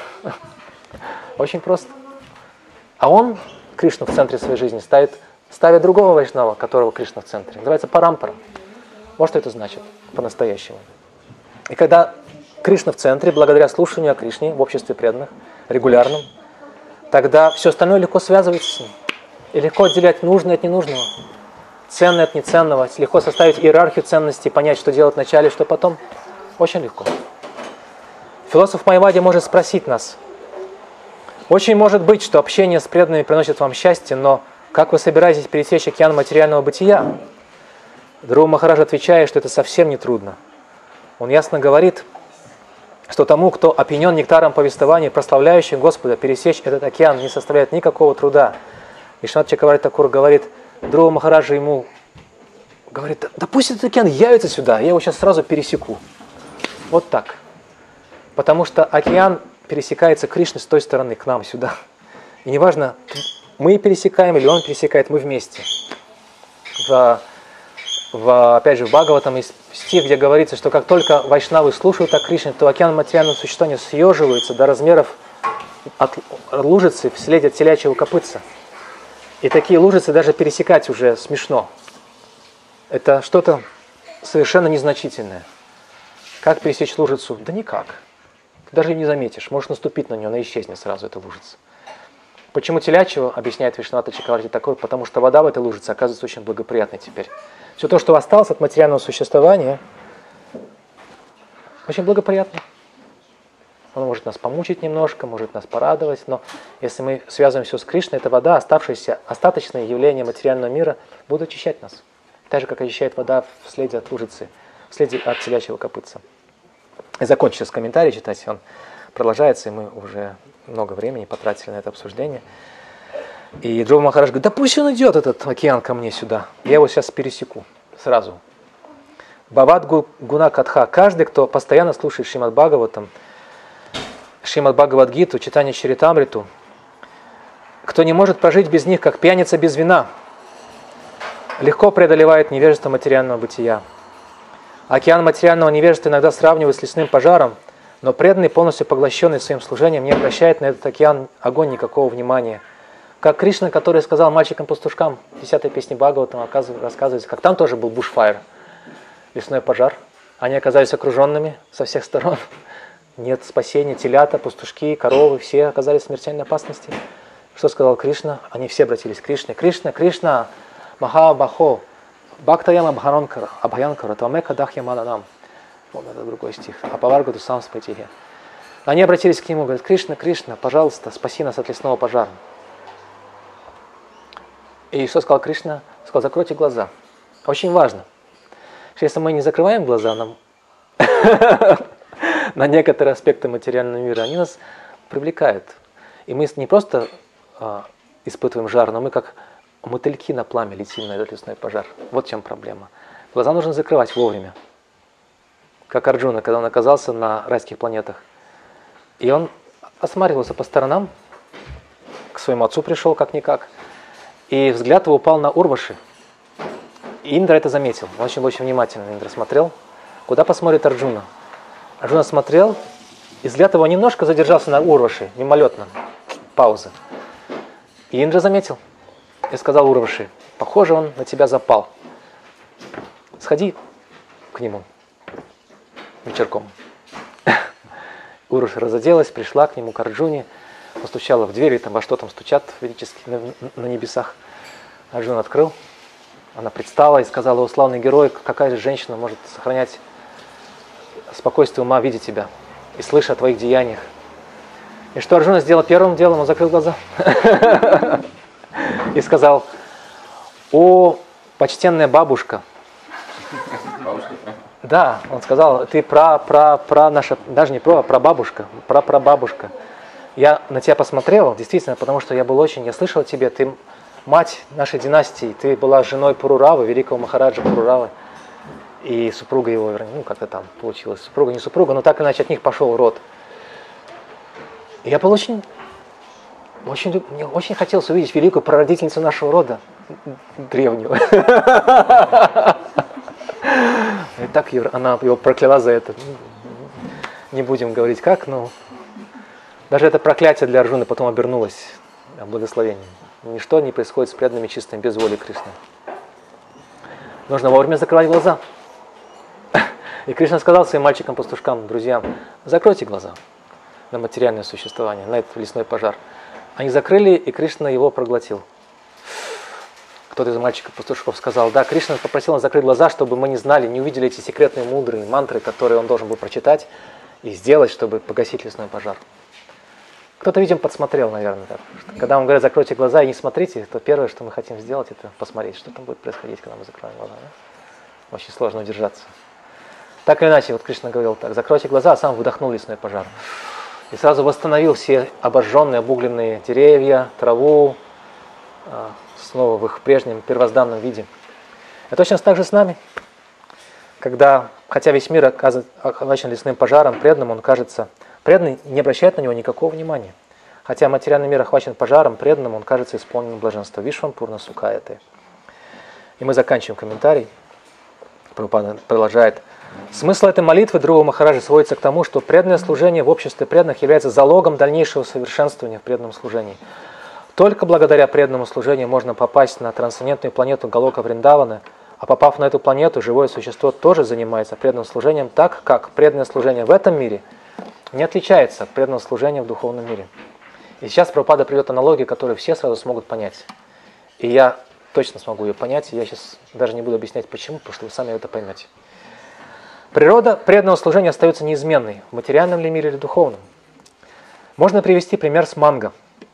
Очень просто. А он Кришну в центре своей жизни ставит, ставит другого вайшнава, которого Кришна в центре. Называется парампара. Вот что это значит по-настоящему. И когда Кришна в центре, благодаря слушанию о Кришне в обществе преданных, регулярном, тогда все остальное легко связывается с ним. И легко отделять нужное от ненужного, ценное от неценного, легко составить иерархию ценностей, понять, что делать вначале, что потом. Очень легко. Философ Майявади может спросить нас: очень может быть, что общение с преданными приносит вам счастье, но как вы собираетесь пересечь океан материального бытия? Друг Махарадж отвечает, что это совсем не трудно. Он ясно говорит, что тому, кто опьянен нектаром повествования, прославляющим Господа, пересечь этот океан не составляет никакого труда. Вишванат Чакраварти Такур говорит, Друг Махараджа ему говорит: да пусть этот океан явится сюда, я его сейчас сразу пересеку. Вот так. Потому что океан пересекается Кришной с той стороны, к нам сюда. И неважно, мы пересекаем или он пересекает, мы вместе. В, в, опять же, в Бхагаватам есть стих, где говорится, что как только вайшнавы слушают о Кришне, то океан материального существования съеживается до размеров от лужицы вслед от телячьего копытца. И такие лужицы даже пересекать уже смешно. Это что-то совершенно незначительное. Как пересечь лужицу? Да никак. Ты даже не заметишь. Можешь наступить на нее, она исчезнет сразу, эта лужица. Почему телячьего, объясняет Вишванат Чакраварти Такур, потому что вода в этой лужице оказывается очень благоприятной теперь. Все то, что осталось от материального существования, очень благоприятно. Он может нас помучить немножко, может нас порадовать, но если мы связываем все с Кришной, эта вода, оставшиеся остаточные явления материального мира, будут очищать нас. Так же, как очищает вода вслед от лужицы, вслед от телячьего копытца. И закончу сейчас комментарий читать, он продолжается, и мы уже много времени потратили на это обсуждение. И Джова Махарадж говорит: да пусть он идет, этот океан, ко мне сюда, я его сейчас пересеку сразу. Бхават Гуна Катха. Каждый, кто постоянно слушает Шримад Бхагаватам, Шримад Бхагавад-гиту, читание Чаритамриту, кто не может прожить без них, как пьяница без вина, легко преодолевает невежество материального бытия. Океан материального невежества иногда сравнивают с лесным пожаром, но преданный, полностью поглощенный своим служением, не обращает на этот океан огонь никакого внимания. Как Кришна, который сказал мальчикам-пастушкам в десятой песне Бхагаватам, рассказывается, как там тоже был бушфайр, лесной пожар. Они оказались окруженными со всех сторон. Нет спасения, телята, пастушки, коровы, все оказались в смертельной опасности. Что сказал Кришна? Они все обратились к Кришне. Кришна, Кришна, Маха Бахо, Бхактаям Абхаранкара, Абхаянкара, Твамека Дахьямананам. Вот это другой стих. Апаваргаду сам спайтихе. Они обратились к нему, говорят: Кришна, Кришна, пожалуйста, спаси нас от лесного пожара. И что сказал Кришна? Сказал: закройте глаза. Очень важно, что если мы не закрываем глаза нам на некоторые аспекты материального мира, они нас привлекают. И мы не просто а, испытываем жар, но мы как мотыльки на пламя летим на этот лесной пожар. Вот в чем проблема. Глаза нужно закрывать вовремя. Как Арджуна, когда он оказался на райских планетах. И он осматривался по сторонам, к своему отцу пришел как-никак, и взгляд его упал на Урваши. И Индра это заметил. Он очень-очень внимательно Индра смотрел. Куда посмотрит Арджуна? Арджуна смотрел, и взгляд его немножко задержался на Урваши, мимолетно. Пауза. И Индра заметил. И сказал Урваши: похоже, он на тебя запал. Сходи к нему вечерком. Урваши разоделась, пришла к нему, к Арджуне, постучала в дверь, и там во что там стучат ведически на, на небесах. Арджуна открыл. Она предстала и сказала: о, славный герой, какая же женщина может сохранять спокойствие ума, видя тебя? и слыша о твоих деяниях. И что Арджуна сделал первым делом? Он закрыл глаза и сказал: о, почтенная бабушка. Да, он сказал: ты пра, пра, пра наша, даже не про, а прабабушка, пра, прабабушка. Я на тебя посмотрел, действительно, потому что я был очень, я слышал о тебе, ты мать нашей династии, ты была женой Пуруравы, великого Махараджа Пуруравы, и супруга его, ну как-то там получилось, супруга, не супруга, но так иначе от них пошел род. И я был очень, очень, мне очень хотелось увидеть великую прародительницу нашего рода, древнюю. И так она его прокляла за это. Не будем говорить как, но даже это проклятие для Арджуны потом обернулось благословением. Ничто не происходит с преданными чистыми без воли Кришны. Нужно вовремя закрывать глаза. И Кришна сказал своим мальчикам-пастушкам, друзьям: закройте глаза на материальное существование, на этот лесной пожар. Они закрыли, и Кришна его проглотил. Кто-то из мальчиков-пастушков сказал: да, Кришна попросил нас закрыть глаза, чтобы мы не знали, не увидели эти секретные мудрые мантры, которые он должен был прочитать и сделать, чтобы погасить лесной пожар. Кто-то, видимо, подсмотрел, наверное. Так. Когда вам говорят: закройте глаза и не смотрите, то первое, что мы хотим сделать, это посмотреть, что там будет происходить, когда мы закроем глаза. Да? Очень сложно удержаться. Так или иначе, вот Кришна говорил так: закройте глаза, а сам выдохнул лесной пожар. И сразу восстановил все обожженные, обугленные деревья, траву, снова в их прежнем первозданном виде. И точно так же с нами. Когда, хотя весь мир охвачен лесным пожаром, преданным он кажется, преданный не обращает на него никакого внимания. Хотя материальный мир охвачен пожаром, преданным он кажется исполненным блаженства. Вишвам пурна сукаяте. И мы заканчиваем комментарий. Прабхупада продолжает. Смысл этой молитвы Друва Махараджа сводится к тому, что преданное служение в обществе преданных является залогом дальнейшего совершенствования в преданном служении. Только благодаря преданному служению можно попасть на трансцендентную планету Галока Вриндавана, а попав на эту планету, живое существо тоже занимается преданным служением, так как преданное служение в этом мире не отличается от преданного служения в духовном мире. И сейчас Прабхупада приведет аналогию, которую все сразу смогут понять. И я точно смогу ее понять, и я сейчас даже не буду объяснять почему, потому что вы сами это поймете. Природа преданного служения остается неизменной, в материальном ли мире или духовном. Можно привести пример с манго.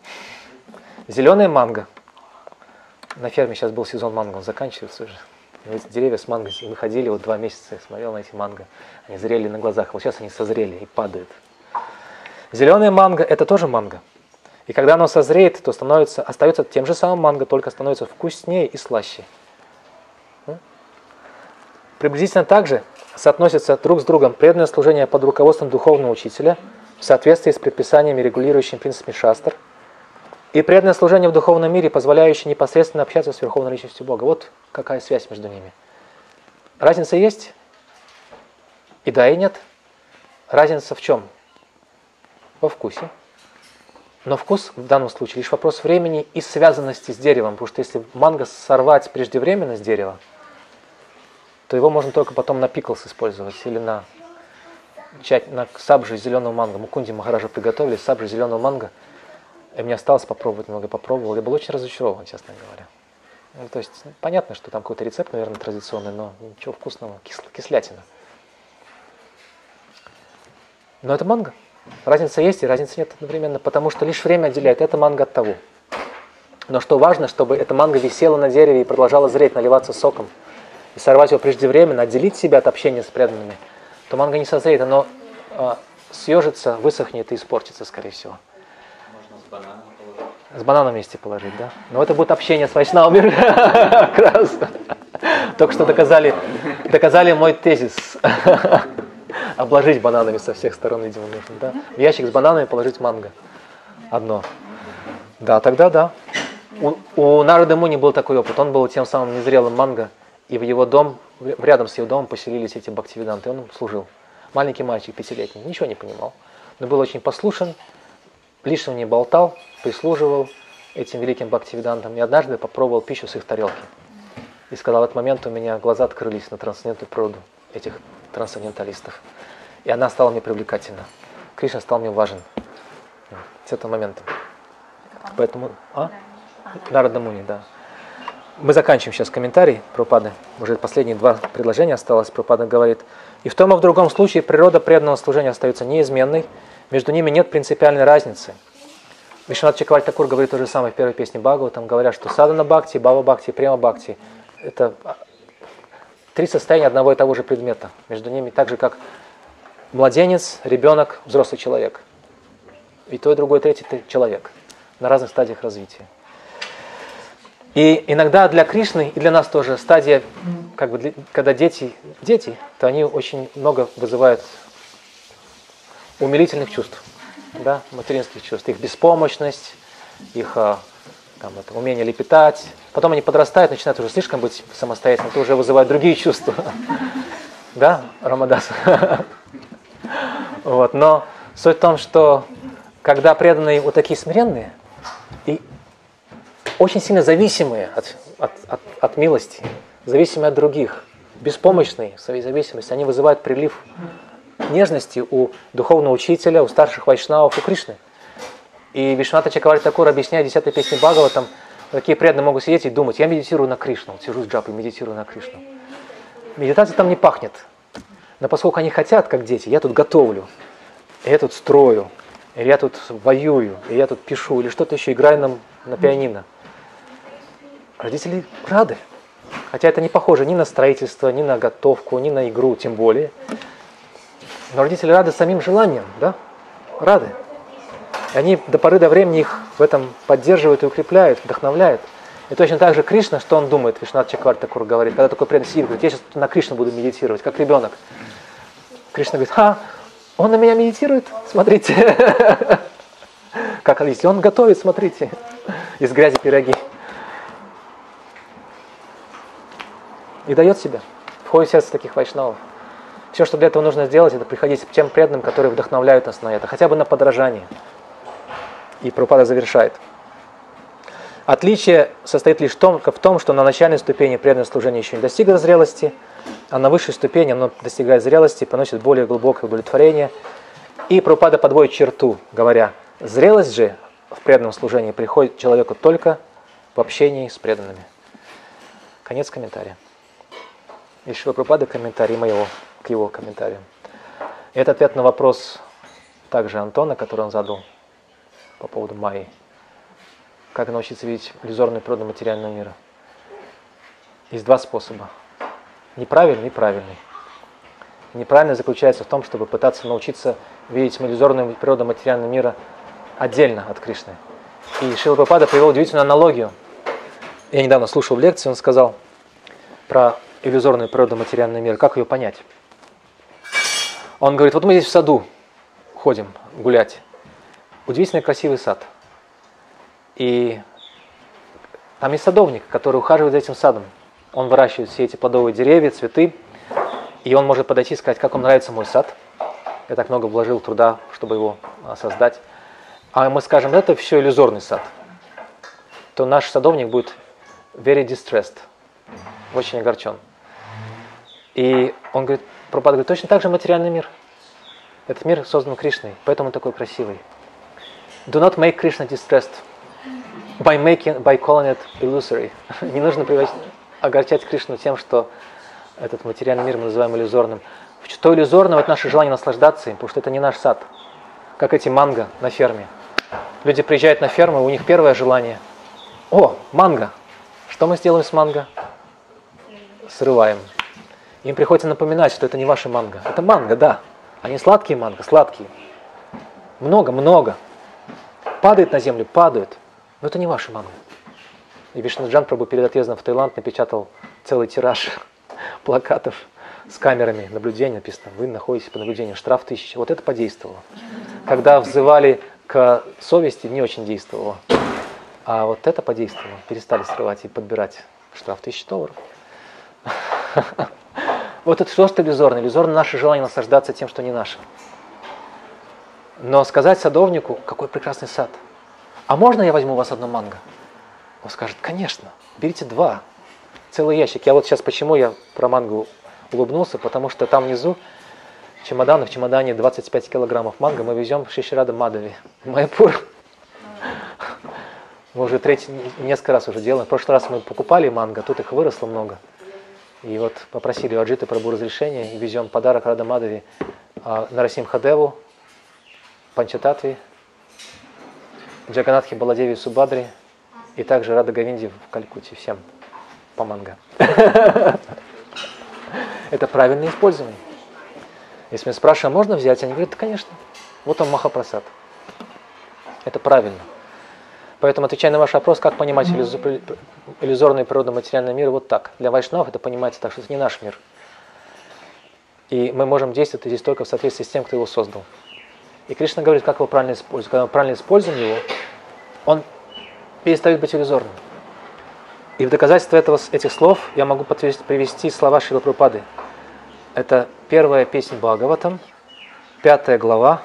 Зеленая манго. На ферме сейчас был сезон манго, он заканчивается уже. Эти деревья с манго, мы ходили вот два месяца, смотрел на эти манго. Они зрели на глазах, вот сейчас они созрели и падают. Зеленая манго – это тоже манго. И когда оно созреет, то становится, остается тем же самым манго, только становится вкуснее и слаще. Приблизительно так же соотносятся друг с другом преданное служение под руководством духовного учителя в соответствии с предписаниями, регулирующими принципами шастр, и преданное служение в духовном мире, позволяющее непосредственно общаться с Верховной Личностью Бога. Вот какая связь между ними. Разница есть? И да, и нет. Разница в чем? Во вкусе. Но вкус в данном случае лишь вопрос времени и связанности с деревом. Потому что если манго сорвать преждевременно с дерева, то его можно только потом на пиклс использовать или на, на сабжи зеленого манго. Мукунди Махараджа приготовили сабжи зеленого манго. И мне осталось попробовать, много попробовал. Я был очень разочарован, честно говоря. Ну, то есть, понятно, что там какой-то рецепт, наверное, традиционный, но ничего вкусного, кис- кислятина. Но это манго. Разница есть и разницы нет одновременно, потому что лишь время отделяет это манго от того. Но что важно, чтобы эта манго висела на дереве и продолжала зреть, наливаться соком, и сорвать его преждевременно, отделить себя от общения с преданными, то манго не созреет, оно э, съежится, высохнет и испортится, скорее всего. Можно с бананом положить. С бананом вместе положить, да? Но это будет общение с вайшнавами. Только что доказали, доказали мой тезис. Обложить бананами со всех сторон, видимо, нужно, да? В ящик с бананами положить манго. Одно. Да, тогда да. У, у Нарады Муни был такой опыт. Он был тем самым незрелым манго, и в его дом, рядом с его домом поселились эти бхактивиданты, и он служил. Маленький мальчик, пятилетний, ничего не понимал, но был очень послушен, лишнего не болтал, прислуживал этим великим бхактивидантам, и однажды попробовал пищу с их тарелки. И сказал: в этот момент у меня глаза открылись на трансцендентную природу этих трансценденталистов. И она стала мне привлекательна. Кришна стал мне важен с этого момента. Поэтому... А? Нарада Муни, да. Мы заканчиваем сейчас комментарий Прабхупады. Уже последние два предложения осталось. Прабхупада говорит: и в том и в другом случае природа преданного служения остается неизменной, между ними нет принципиальной разницы. Вишванат Чакраварти Такур говорит то же самое в первой песне Бхагаватам, говоря, что садана бхакти, бхава бхакти, према бхакти – это три состояния одного и того же предмета. Между ними так же, как младенец, ребенок, взрослый человек. И то, и другое, и третье – ты человек на разных стадиях развития. И иногда для Кришны и для нас тоже стадия, как бы, для, когда дети, дети, то они очень много вызывают умилительных чувств, да, материнских чувств. Их беспомощность, их там, это, умение лепетать. Потом они подрастают, начинают уже слишком быть самостоятельными, это уже вызывает другие чувства. Да, Рамадас? Вот, но суть в том, что когда преданные вот такие смиренные и очень сильно зависимые от, от, от, от милости, зависимые от других, беспомощные в своей зависимости, они вызывают прилив нежности у духовного учителя, у старших вайшнавов, у Кришны. И Вишванат Чакраварти Такур объясняет в десятой песне Бхагаватам, такие преданные могут сидеть и думать: я медитирую на Кришну, сижу с джапой, медитирую на Кришну. Медитация там не пахнет. Но поскольку они хотят, как дети, я тут готовлю, я тут строю, или я тут воюю, или я тут пишу, или что-то еще, играю на, на пианино. Родители рады. Хотя это не похоже ни на строительство, ни на готовку, ни на игру, тем более. Но родители рады самим желанием, да? Рады. И они до поры до времени их в этом поддерживают и укрепляют, вдохновляют. И точно так же Кришна, что он думает, Вишванат Чакраварти Такур говорит, когда такой преданный сидит, говорит: я сейчас на Кришну буду медитировать, как ребенок. Кришна говорит: ха, он на меня медитирует, смотрите. Как если он готовит, смотрите, из грязи пироги. И дает себя, входит в сердце таких вайшнавов. Все, что для этого нужно сделать, это приходить к тем преданным, которые вдохновляют нас на это, хотя бы на подражание. И Прабхупада завершает. Отличие состоит лишь только в том, что на начальной ступени преданное служение еще не достигло зрелости, а на высшей ступени оно достигает зрелости, приносит более глубокое удовлетворение. И Прабхупада подводит черту, говоря: зрелость же в преданном служении приходит человеку только в общении с преданными. Конец комментария. И Шрила Прабхупады комментарий моего к его комментарию. И это ответ на вопрос также Антона, который он задал по поводу Майи. Как научиться видеть иллюзорную природу материального мира? Есть два способа. Неправильный и правильный. Неправильный заключается в том, чтобы пытаться научиться видеть иллюзорную природу материального мира отдельно от Кришны. И Шрила Прабхупада привел удивительную аналогию. Я недавно слушал лекцию, он сказал про иллюзорную природу материального мира. Как ее понять? Он говорит: вот мы здесь в саду ходим гулять. Удивительно красивый сад. И там есть садовник, который ухаживает за этим садом. Он выращивает все эти плодовые деревья, цветы. И он может подойти и сказать: как вам нравится мой сад? Я так много вложил труда, чтобы его создать. А мы скажем: это все иллюзорный сад. То наш садовник будет very distressed, очень огорчен. И он говорит, Прабхупада говорит: точно так же материальный мир. Этот мир создан Кришной, поэтому он такой красивый. Do not make Krishna distressed by making, by calling it illusory. Не нужно огорчать Кришну тем, что этот материальный мир мы называем иллюзорным. Что иллюзорного — это наше желание наслаждаться им, потому что это не наш сад. Как эти манго на ферме. Люди приезжают на ферму, и у них первое желание: о, манго! Что мы сделаем с манго? Срываем. Им приходится напоминать, что это не ваши манго. Это манго, да. Они сладкие манго, сладкие. Много-много. Падает на землю, падают. Но это не ваши манго. И Вишнуджан Прабху перед отъездом в Таиланд напечатал целый тираж плакатов с камерами наблюдения. Написано: вы находитесь под наблюдением, штраф тысяча. Вот это подействовало. Когда взывали к совести, не очень действовало. А вот это подействовало. Перестали срывать и подбирать. Штраф тысяча долларов. Вот это что, что иллюзорно? Иллюзорно наше желание наслаждаться тем, что не наше. Но сказать садовнику: какой прекрасный сад. А можно я возьму у вас одно манго? Он скажет: конечно, берите два. Целый ящик. Я вот сейчас почему я про манго улыбнулся, потому что там внизу чемодан, в чемодане двадцать пять килограммов манго мы везем в Шиширада Мадхави, в Майяпур. Мы уже третий, несколько раз уже делаем. В прошлый раз мы покупали манго, тут их выросло много. И вот попросили у Аджиты Прабху разрешения и везем подарок Рада Мадхави Нарасимхадеву, Панчататви, Джаганатхи Баладеви Субадри и также Рада Говинди в Калькутте. Всем по манго. Это правильное использование. Если мы спрашиваем, можно взять, они говорят, да, конечно. Вот он Махапрасад. Это правильно. Поэтому, отвечая на ваш вопрос, как понимать иллюзорный природно-материальный мир, вот так. Для вайшнавов это понимается так, что это не наш мир. И мы можем действовать здесь только в соответствии с тем, кто его создал. И Кришна говорит, как его правильно использовать. Когда мы правильно используем его, он перестает быть иллюзорным. И в доказательство этого, этих слов я могу привести слова Шрилы Прабхупады. Это первая песня Бхагаватам, пятая глава,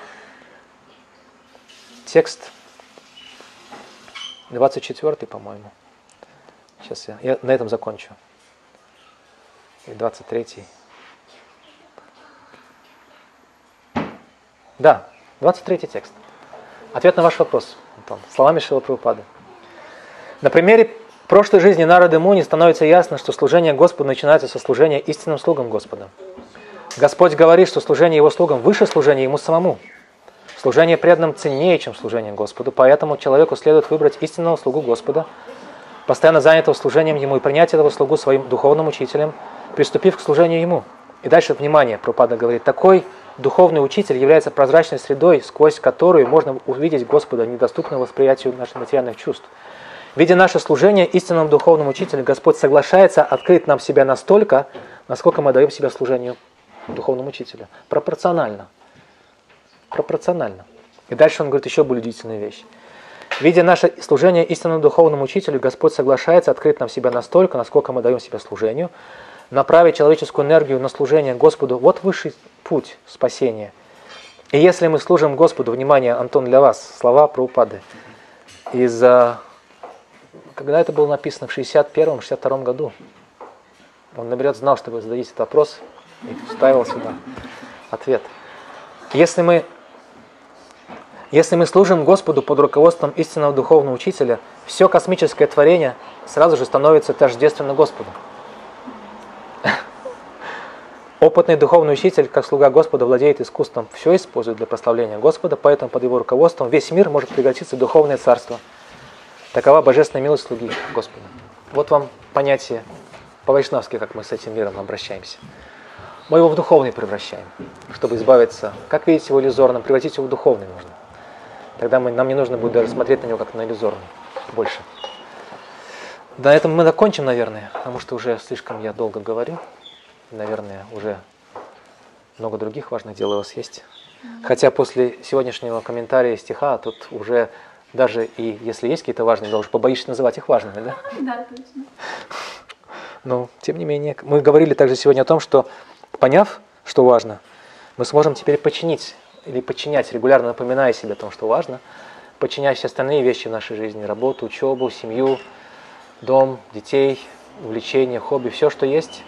текст двадцать четвёртый, по-моему. Сейчас я, я на этом закончу. И двадцать третий. Да, двадцать третий текст. Ответ на ваш вопрос, Антон, словами Шрилы Прабхупады. На примере прошлой жизни Нарады Муни становится ясно, что служение Господу начинается со служения истинным слугам Господа. Господь говорит, что служение Его слугам выше служения Ему самому. Служение преданным ценнее, чем служение Господу, поэтому человеку следует выбрать истинного слугу Господа, постоянно занятого служением Ему и принять этого слугу своим духовным учителем, приступив к служению Ему. И дальше, внимание, Прабхупада говорит, такой духовный учитель является прозрачной средой, сквозь которую можно увидеть Господа, недоступного восприятию наших материальных чувств. Видя наше служение истинному духовному учителю, Господь соглашается открыть нам себя настолько, насколько мы даем себя служению духовному учителю. Пропорционально. Пропорционально. И дальше он говорит еще более удивительную вещь. Видя наше служение истинному духовному учителю, Господь соглашается открыть нам себя настолько, насколько мы даем себя служению, направить человеческую энергию на служение Господу. Вот высший путь спасения. И если мы служим Господу, внимание, Антон, для вас, слова Прабхупады, из, когда это было написано в шестьдесят первом — шестьдесят втором году, он, наоборот, знал, что вы зададите этот вопрос, и вставил сюда ответ. Если мы, если мы служим Господу под руководством истинного духовного учителя, все космическое творение сразу же становится тождественно Господу. Опытный духовный учитель, как слуга Господа, владеет искусством, все использует для прославления Господа, поэтому под его руководством весь мир может превратиться в духовное царство. Такова божественная милость слуги Господа. Вот вам понятие по-вайшнавски, как мы с этим миром обращаемся. Мы его в духовный превращаем, чтобы избавиться. Как видите, его иллюзорным, превратить его в духовный нужно. Тогда мы, нам не нужно будет даже смотреть на него как на иллюзорный больше. На этом мы закончим, наверное, потому что уже слишком я долго говорю. Наверное, уже много других важных дел у вас есть. Хотя после сегодняшнего комментария стиха тут уже даже и если есть какие-то важные, то уже побоишься называть их важными, да? Да, точно. Но, тем не менее, мы говорили также сегодня о том, что, поняв, что важно, мы сможем теперь подчинить или подчинять, регулярно напоминая себе о том, что важно, подчинять все остальные вещи в нашей жизни, работу, учебу, семью, дом, детей, увлечения, хобби, все, что есть,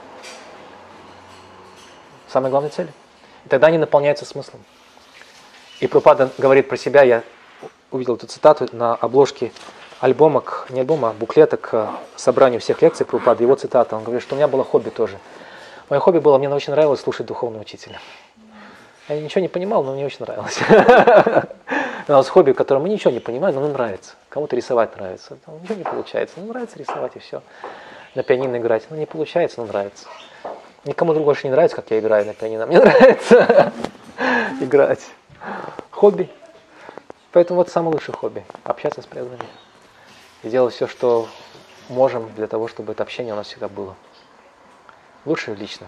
самой главной цели. И тогда они наполняются смыслом. И Прабхупада говорит про себя, я увидел эту цитату на обложке альбома, к, не альбома, а буклета к собранию всех лекций Прабхупады, его цитата. Он говорит, что у меня было хобби тоже. Мое хобби было, мне очень нравилось слушать духовного учителя. Я ничего не понимал, но мне очень нравилось. У нас хобби, в котором мы ничего не понимаем, но нам нравится. Кому-то рисовать нравится. Ничего не получается, но нравится рисовать и все. На пианино играть, ну не получается, но нравится. Никому другому больше не нравится, как я играю на пианино. Мне нравится играть. Хобби. Поэтому вот самое лучшее хобби. Общаться с преданными. И делать все, что можем для того, чтобы это общение у нас всегда было. Лучше лично.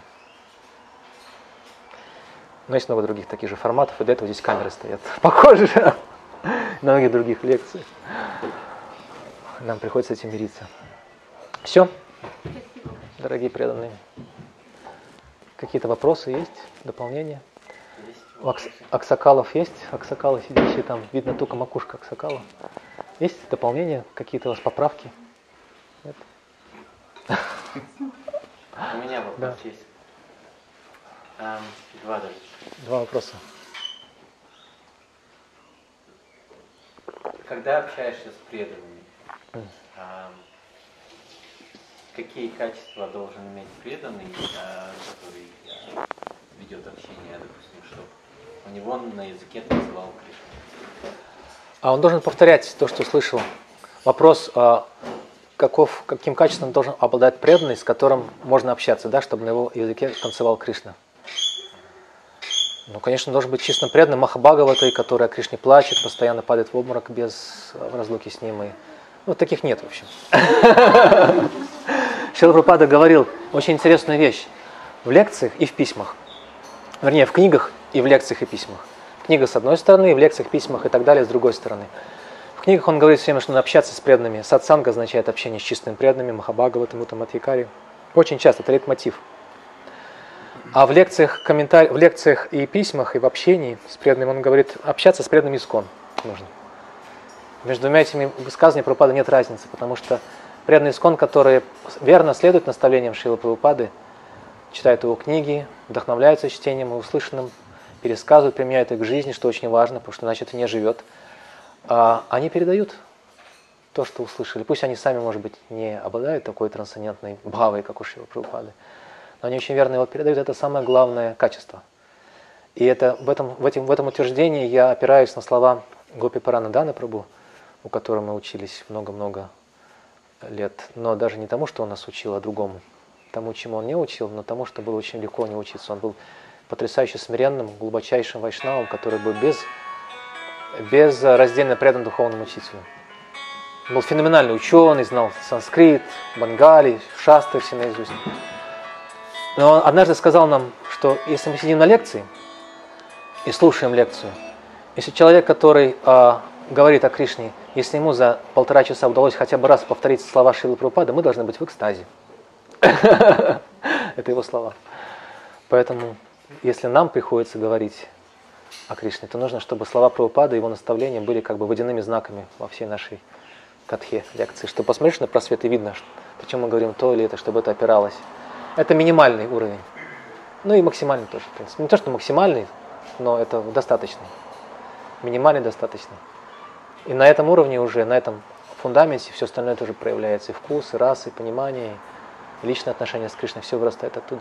Но есть много других таких же форматов, и для этого здесь камеры стоят. Похоже на многих других лекций. Нам приходится с этим мириться. Все, дорогие преданные. Какие-то вопросы есть? Дополнения? У Акс... Аксакалов есть? Аксакалы сидящие там, видно только макушка Аксакала. Есть дополнения? Какие-то у вас поправки? Нет? У меня вопрос да. есть. Um, два даже. Два вопроса. когда общаешься с преданными, а, какие качества должен иметь преданный, а, который а, ведет общение, допустим, что у него на языке танцевал Кришна? А он должен повторять то, что слышал. Вопрос, а, каков, каким качеством должен обладать преданный, с которым можно общаться, да, чтобы на его языке танцевал Кришна. Ну, конечно, должен быть чистым преданным Махабхагаватой, который о Кришне плачет, постоянно падает в обморок без в разлуки с ним. И... Ну, таких нет, в общем. Шрила Прабхупада говорил очень интересную вещь в лекциях и в письмах. Вернее, в книгах и в лекциях и письмах. В книгах с одной стороны, в лекциях, письмах и так далее с другой стороны. В книгах он говорит все время, что надо общаться с преданными. Сатсанга означает общение с чистыми преданными, Махабхагаватам, Уттамадхикари. Очень часто, это лейтмотив. А в лекциях, комментари... в лекциях и письмах, и в общении с преданными он говорит, общаться с преданными искон нужно. Между двумя этими высказываниями Прабхупады нет разницы, потому что преданные искон, которые верно следуют наставлениям Шрилы Прабхупады, читают его книги, вдохновляются чтением и услышанным, пересказывают, применяют их к жизни, что очень важно, потому что иначе это не живет. А они передают то, что услышали. Пусть они сами, может быть, не обладают такой трансцендентной бхавой, как у Шрилы Прабхупады, но они очень верно его передают. Это самое главное качество. И это, в, этом, в, этим, в этом утверждении я опираюсь на слова Гопи Паранадхана Прабху, у которого мы учились много-много лет. Но даже не тому, что он нас учил, а другому. Тому, чему он не учил, но тому, что было очень легко не учиться. Он был потрясающе смиренным, глубочайшим вайшнавом, который был без, без раздельно предан духовному учителю. Он был феноменальный ученый, знал санскрит, бангали, шастры все наизусть. Но он однажды сказал нам, что если мы сидим на лекции и слушаем лекцию, если человек, который э, говорит о Кришне, если ему за полтора часа удалось хотя бы раз повторить слова Шрилы Прабхупады, мы должны быть в экстазе. Это его слова. Поэтому, если нам приходится говорить о Кришне, то нужно, чтобы слова Прабхупады и его наставления были как бы водяными знаками во всей нашей катхе, лекции. Что посмотришь на просвет и видно, почему мы говорим то или это, чтобы это опиралось. Это минимальный уровень. Ну и максимальный тоже, в принципе. Не то, что максимальный, но это достаточный. Минимальный достаточный. И на этом уровне уже, на этом фундаменте все остальное тоже проявляется. И вкус, и раса, и понимание, и личные отношения с Кришной. Все вырастает оттуда.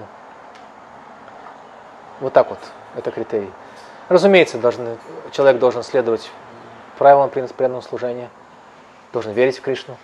Вот так вот. Это критерий. Разумеется, должны, человек должен следовать правилам преданного служения. Должен верить в Кришну.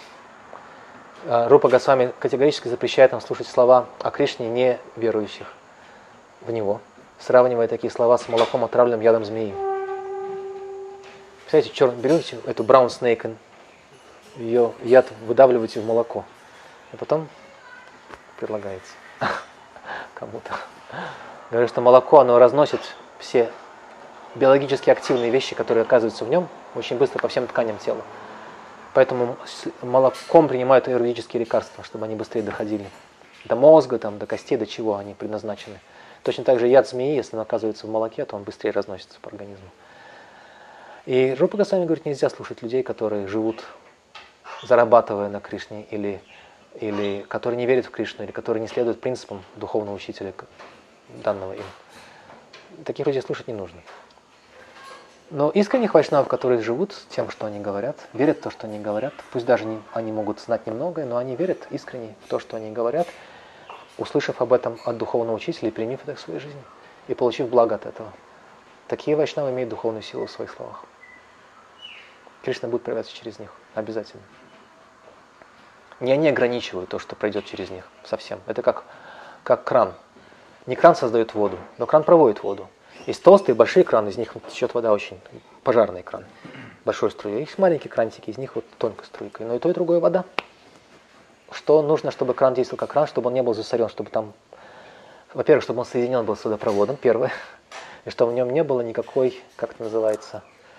Рупа Госвами категорически запрещает нам слушать слова о Кришне неверующих в Него, сравнивая такие слова с молоком, отравленным ядом змеи. Представляете, черт, берете эту brown snake, ее яд выдавливаете в молоко, и потом предлагаете кому-то. Говорят, что молоко, оно разносит все биологически активные вещи, которые оказываются в нем, очень быстро по всем тканям тела. Поэтому с молоком принимают юридические лекарства, чтобы они быстрее доходили до мозга, там, до костей, до чего они предназначены. Точно так же яд змеи, если он оказывается в молоке, то он быстрее разносится по организму. И Рупа Госвами говорит, нельзя слушать людей, которые живут, зарабатывая на Кришне, или, или которые не верят в Кришну, или которые не следуют принципам духовного учителя, данного им. Таких людей слушать не нужно. Но искренних вайшнавов, которые живут тем, что они говорят, верят в то, что они говорят, пусть даже не, они могут знать немногое, но они верят искренне в то, что они говорят, услышав об этом от духовного учителя и приняв это в свою жизнь, и получив благо от этого. Такие вайшнавы имеют духовную силу в своих словах. Кришна будет проявляться через них, обязательно. Не они ограничивают то, что пройдет через них, совсем. Это как, как кран. Не кран создает воду, но кран проводит воду. Есть толстые, большие краны, из них течет вода очень, пожарный кран, большой струей. Есть маленькие крантики, из них вот тонкой струйкой. Но и то, и другое вода. Что нужно, чтобы кран действовал как кран, чтобы он не был засорен, чтобы там, во-первых, чтобы он соединен был с водопроводом, первое, и чтобы в нем не было никакой, как это называется,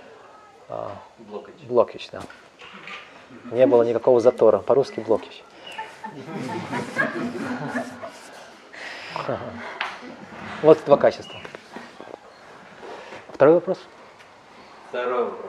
блокич, да. Не было никакого затора, по-русски блокич. Вот два качества. Второй вопрос. Второй вопрос.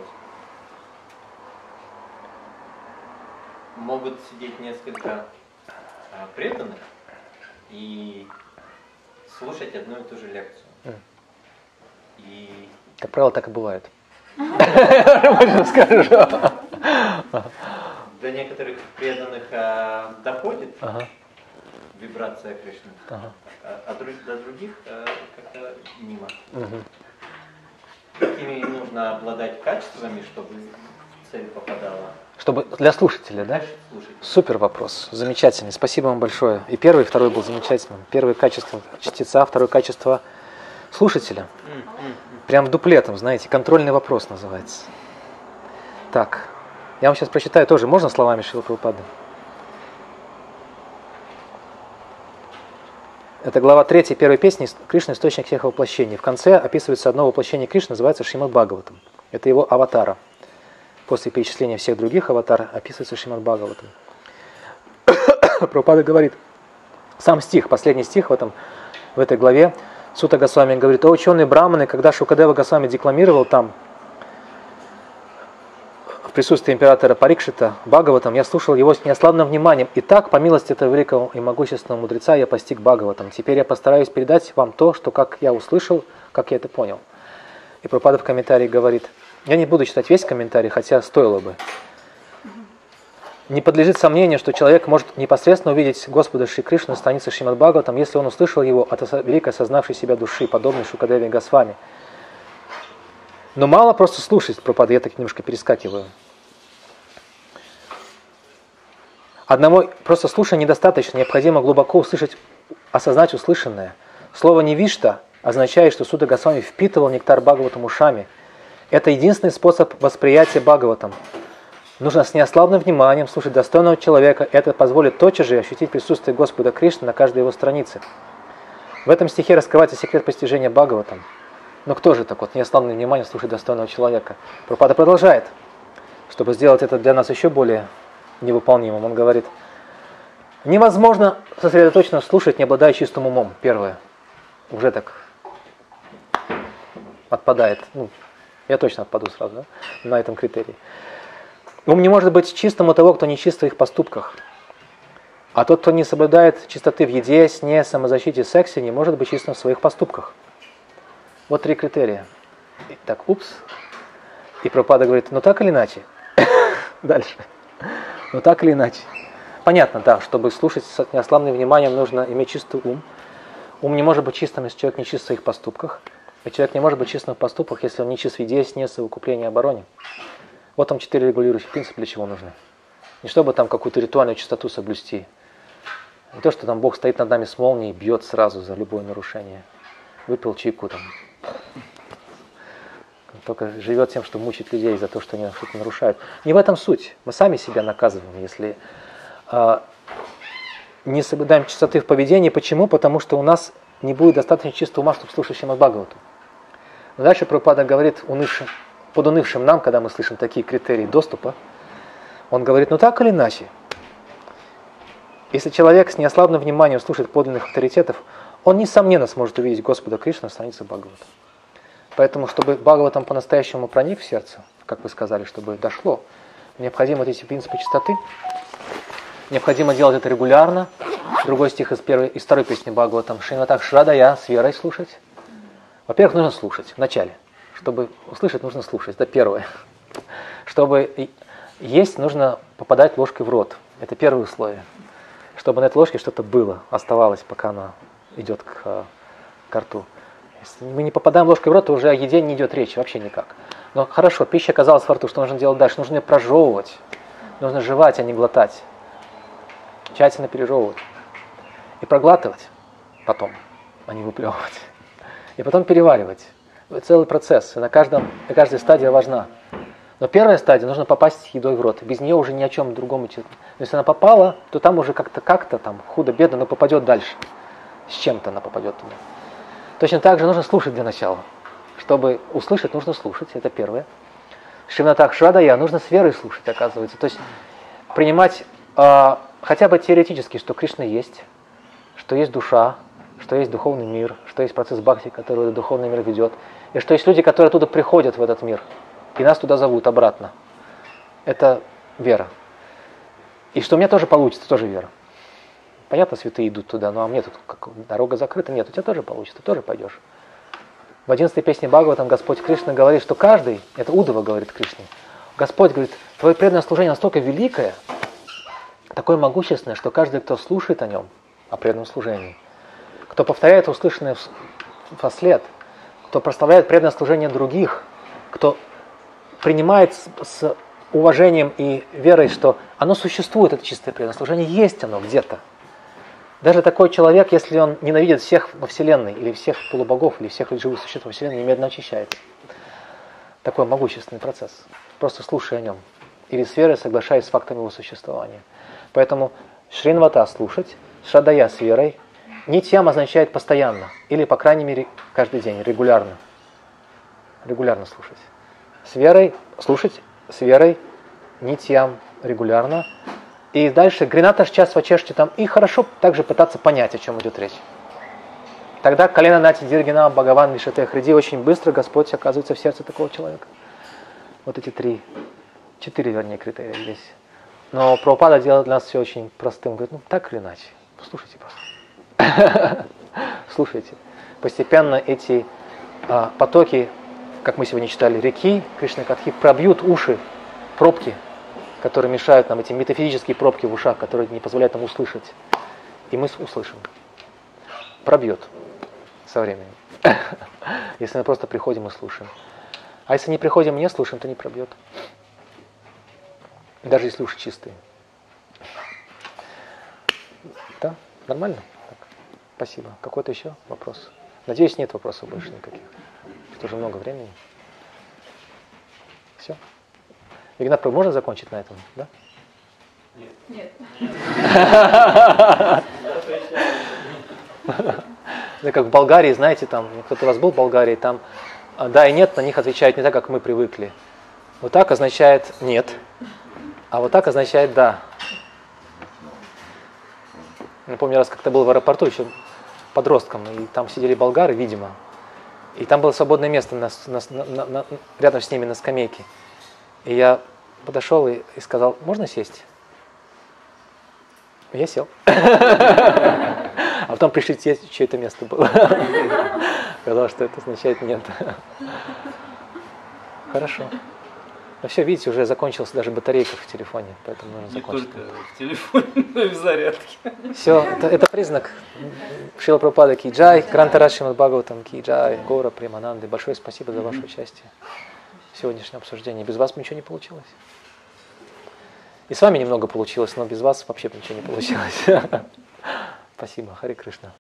Могут сидеть несколько а, преданных и слушать одну и ту же лекцию. Mm. И... Как правило, так и бывает. Больше скажу. До некоторых преданных а, доходит Ага. вибрация Кришны, Ага. а, а друг- до других а, как-то мимо. Угу. Какими нужно обладать качествами, чтобы в цель попадала? Чтобы для слушателя, да? Слушать. Супер вопрос, замечательный, спасибо вам большое. И первый, и второй был замечательным. Первое качество чтеца, второе качество слушателя. Прям дуплетом, знаете, контрольный вопрос называется. Так, я вам сейчас прочитаю тоже, можно словами Шрилы Прабхупады? Это глава третья первой песни «Кришна – источник всех воплощений». В конце описывается одно воплощение Кришны, называется Шримад Бхагаватам. Это его аватара. После перечисления всех других аватар описывается Шримад Бхагаватам. Прабхупада говорит, сам стих, последний стих в, этом, в этой главе, Сута Госвами говорит: о ученые браманы, когда Шукадева Госвами декламировал там, в присутствии императора Парикшита, Бхагаватам, я слушал его с неослабным вниманием. И так, по милости этого великого и могущественного мудреца, я постиг Бхагаватам. Теперь я постараюсь передать вам то, что как я услышал, как я это понял. И Прабхупада в комментарии говорит, я не буду читать весь комментарий, хотя стоило бы. Не подлежит сомнению, что человек может непосредственно увидеть Господа Шри Кришну на странице Шримад Бхагаватам, если он услышал его от великой осознавшей себя души, подобной Шукадеве Госвами. Но мало просто слушать, Прабхупада, я так немножко перескакиваю. Одного просто слушания недостаточно, необходимо глубоко услышать, осознать услышанное. Слово «невишта» означает, что Сута Госвами впитывал нектар Бхагаватам ушами. Это единственный способ восприятия Бхагаватам. Нужно с неослабным вниманием слушать достойного человека. Это позволит тотчас же ощутить присутствие Господа Кришны на каждой его странице. В этом стихе раскрывается секрет постижения Бхагаватам. Но кто же так вот неослабным вниманием слушает достойного человека? Прабхупада продолжает, чтобы сделать это для нас еще более невыполнимым. Он говорит, невозможно сосредоточенно слушать, не обладая чистым умом. Первое. Уже так отпадает. Ну, я точно отпаду сразу, да? На этом критерии. Ум не может быть чистым у того, кто не чист в своих поступках. А тот, кто не соблюдает чистоты в еде, сне, самозащите, сексе, не может быть чистым в своих поступках. Вот три критерия. Так, упс. И Прабхупада говорит, ну так или иначе. Дальше. Ну так или иначе. Понятно, да, чтобы слушать с неослабным вниманием, нужно иметь чистый ум. Ум не может быть чистым, если человек не чист в своих поступках. И человек не может быть чистым в поступках, если он не чист в еде, сне, совокуплении, обороне. Вот там четыре регулирующих принципа, для чего нужны. Не чтобы там какую-то ритуальную чистоту соблюсти. Не то, что там Бог стоит над нами с молнией и бьет сразу за любое нарушение. Выпил чайку там. Только живет тем, что мучит людей за то, что они что-то нарушают. Не в этом суть. Мы сами себя наказываем, если э, не соблюдаем чистоты в поведении. Почему? Потому что у нас не будет достаточно чистого ума, чтобы слушать Шримад Бхагаватам. Но дальше Прабхупада говорит унывшим, подунывшим нам, когда мы слышим такие критерии доступа, он говорит, ну так или иначе, если человек с неослабным вниманием слушает подлинных авторитетов, он несомненно сможет увидеть Господа Кришну на странице Бхагавата. Поэтому, чтобы Бхагаватам по-настоящему проник в сердце, как вы сказали, чтобы дошло, необходимо эти принципы чистоты, необходимо делать это регулярно. Другой стих из, первой, из второй песни Бхагаватам, Шриматах Шрадая, с верой слушать. Во-первых, нужно слушать вначале. Чтобы услышать, нужно слушать. Это первое. Чтобы есть, нужно попадать ложкой в рот. Это первое условие. Чтобы на этой ложке что-то было, оставалось, пока она идет к, к рту. Если мы не попадаем ложкой в рот, то уже о еде не идет речи, вообще никак. Но хорошо, пища оказалась во рту, что нужно делать дальше? Нужно ее прожевывать. Нужно жевать, а не глотать. Тщательно пережевывать. И проглатывать потом, а не выплевывать. И потом переваривать. Целый процесс, и на, каждом, на каждой стадии важна. Но первая стадия, нужно попасть с едой в рот. Без нее уже ни о чем другом. Но если она попала, то там уже как-то, как-то там худо-бедно, но попадет дальше. С чем-то она попадет туда. Точно так же нужно слушать для начала. Чтобы услышать, нужно слушать, это первое. Шриматах Шрадая, нужно с верой слушать, оказывается. То есть принимать э, хотя бы теоретически, что Кришна есть, что есть душа, что есть духовный мир, что есть процесс бхакти, который этот духовный мир ведет, и что есть люди, которые оттуда приходят в этот мир, и нас туда зовут обратно. Это вера. И что у меня тоже получится, тоже вера. Понятно, святые идут туда, ну а мне тут как, дорога закрыта, нет, у тебя тоже получится, ты тоже пойдешь. В одиннадцатой песне Бхагаватам Господь Кришна говорит, что каждый, это Удава говорит Кришне, Господь говорит, твое преданное служение настолько великое, такое могущественное, что каждый, кто слушает о нем, о преданном служении, кто повторяет услышанное вслед, кто прославляет преданное служение других, кто принимает с, с уважением и верой, что оно существует, это чистое преданное служение, есть оно где-то. Даже такой человек, если он ненавидит всех во Вселенной, или всех полубогов, или всех живых существ во Вселенной, немедленно очищается. Такой могущественный процесс. Просто слушай о нем. Или с верой соглашаясь с фактом его существования. Поэтому Шринвата слушать, Шрадая с верой, Нитьям означает постоянно, или, по крайней мере, каждый день, регулярно. Регулярно слушать. С верой, слушать, с верой, Нитьям, регулярно. И дальше Гринаташ час вачешти там. И хорошо также пытаться понять, о чем идет речь. Тогда Калена Нати Диргина Бхагаван Вишате Хриди, очень быстро Господь оказывается в сердце такого человека. Вот эти три, четыре, вернее, критерия здесь. Но Прабхупада делает для нас все очень простым. Говорит, ну так или иначе, слушайте просто. Слушайте. Постепенно эти а, потоки, как мы сегодня читали, реки Кришна Катхи, пробьют уши, пробки, которые мешают нам, эти метафизические пробки в ушах, которые не позволяют нам услышать. И мы услышим. Пробьет со временем. Если мы просто приходим и слушаем. А если не приходим и не слушаем, то не пробьет. Даже если уши чистые. Да? Нормально? Так. Спасибо. Какой-то еще вопрос? Надеюсь, нет вопросов больше никаких. Что уже много времени. Все? Игнат, можно закончить на этом? Да? Нет. Ну, как в Болгарии, знаете, там, кто-то у вас был в Болгарии, там да и нет, на них отвечают не так, как мы привыкли. Вот так означает нет, а вот так означает да. Я помню, раз как-то был в аэропорту еще подростком, и там сидели болгары, видимо, и там было свободное место на, на, на, на, рядом с ними на скамейке. И я подошел и, и сказал, можно сесть? Я сел. А потом пришли те, чье это место было. Сказал, что это означает нет. Хорошо. Ну все, видите, уже закончилась даже батарейка в телефоне, поэтому нужно закончить. Не только в телефоне, но и в зарядке. Все, это, это признак. Шрила Прабхупада ки джай, Грантараш Шримад Бхагаватам ки джай, Гора Премананды. Большое спасибо за ваше участие в сегодняшнем обсуждении. Без вас ничего не получилось. И с вами немного получилось, но без вас вообще ничего не получилось. Спасибо. Харе Кришна.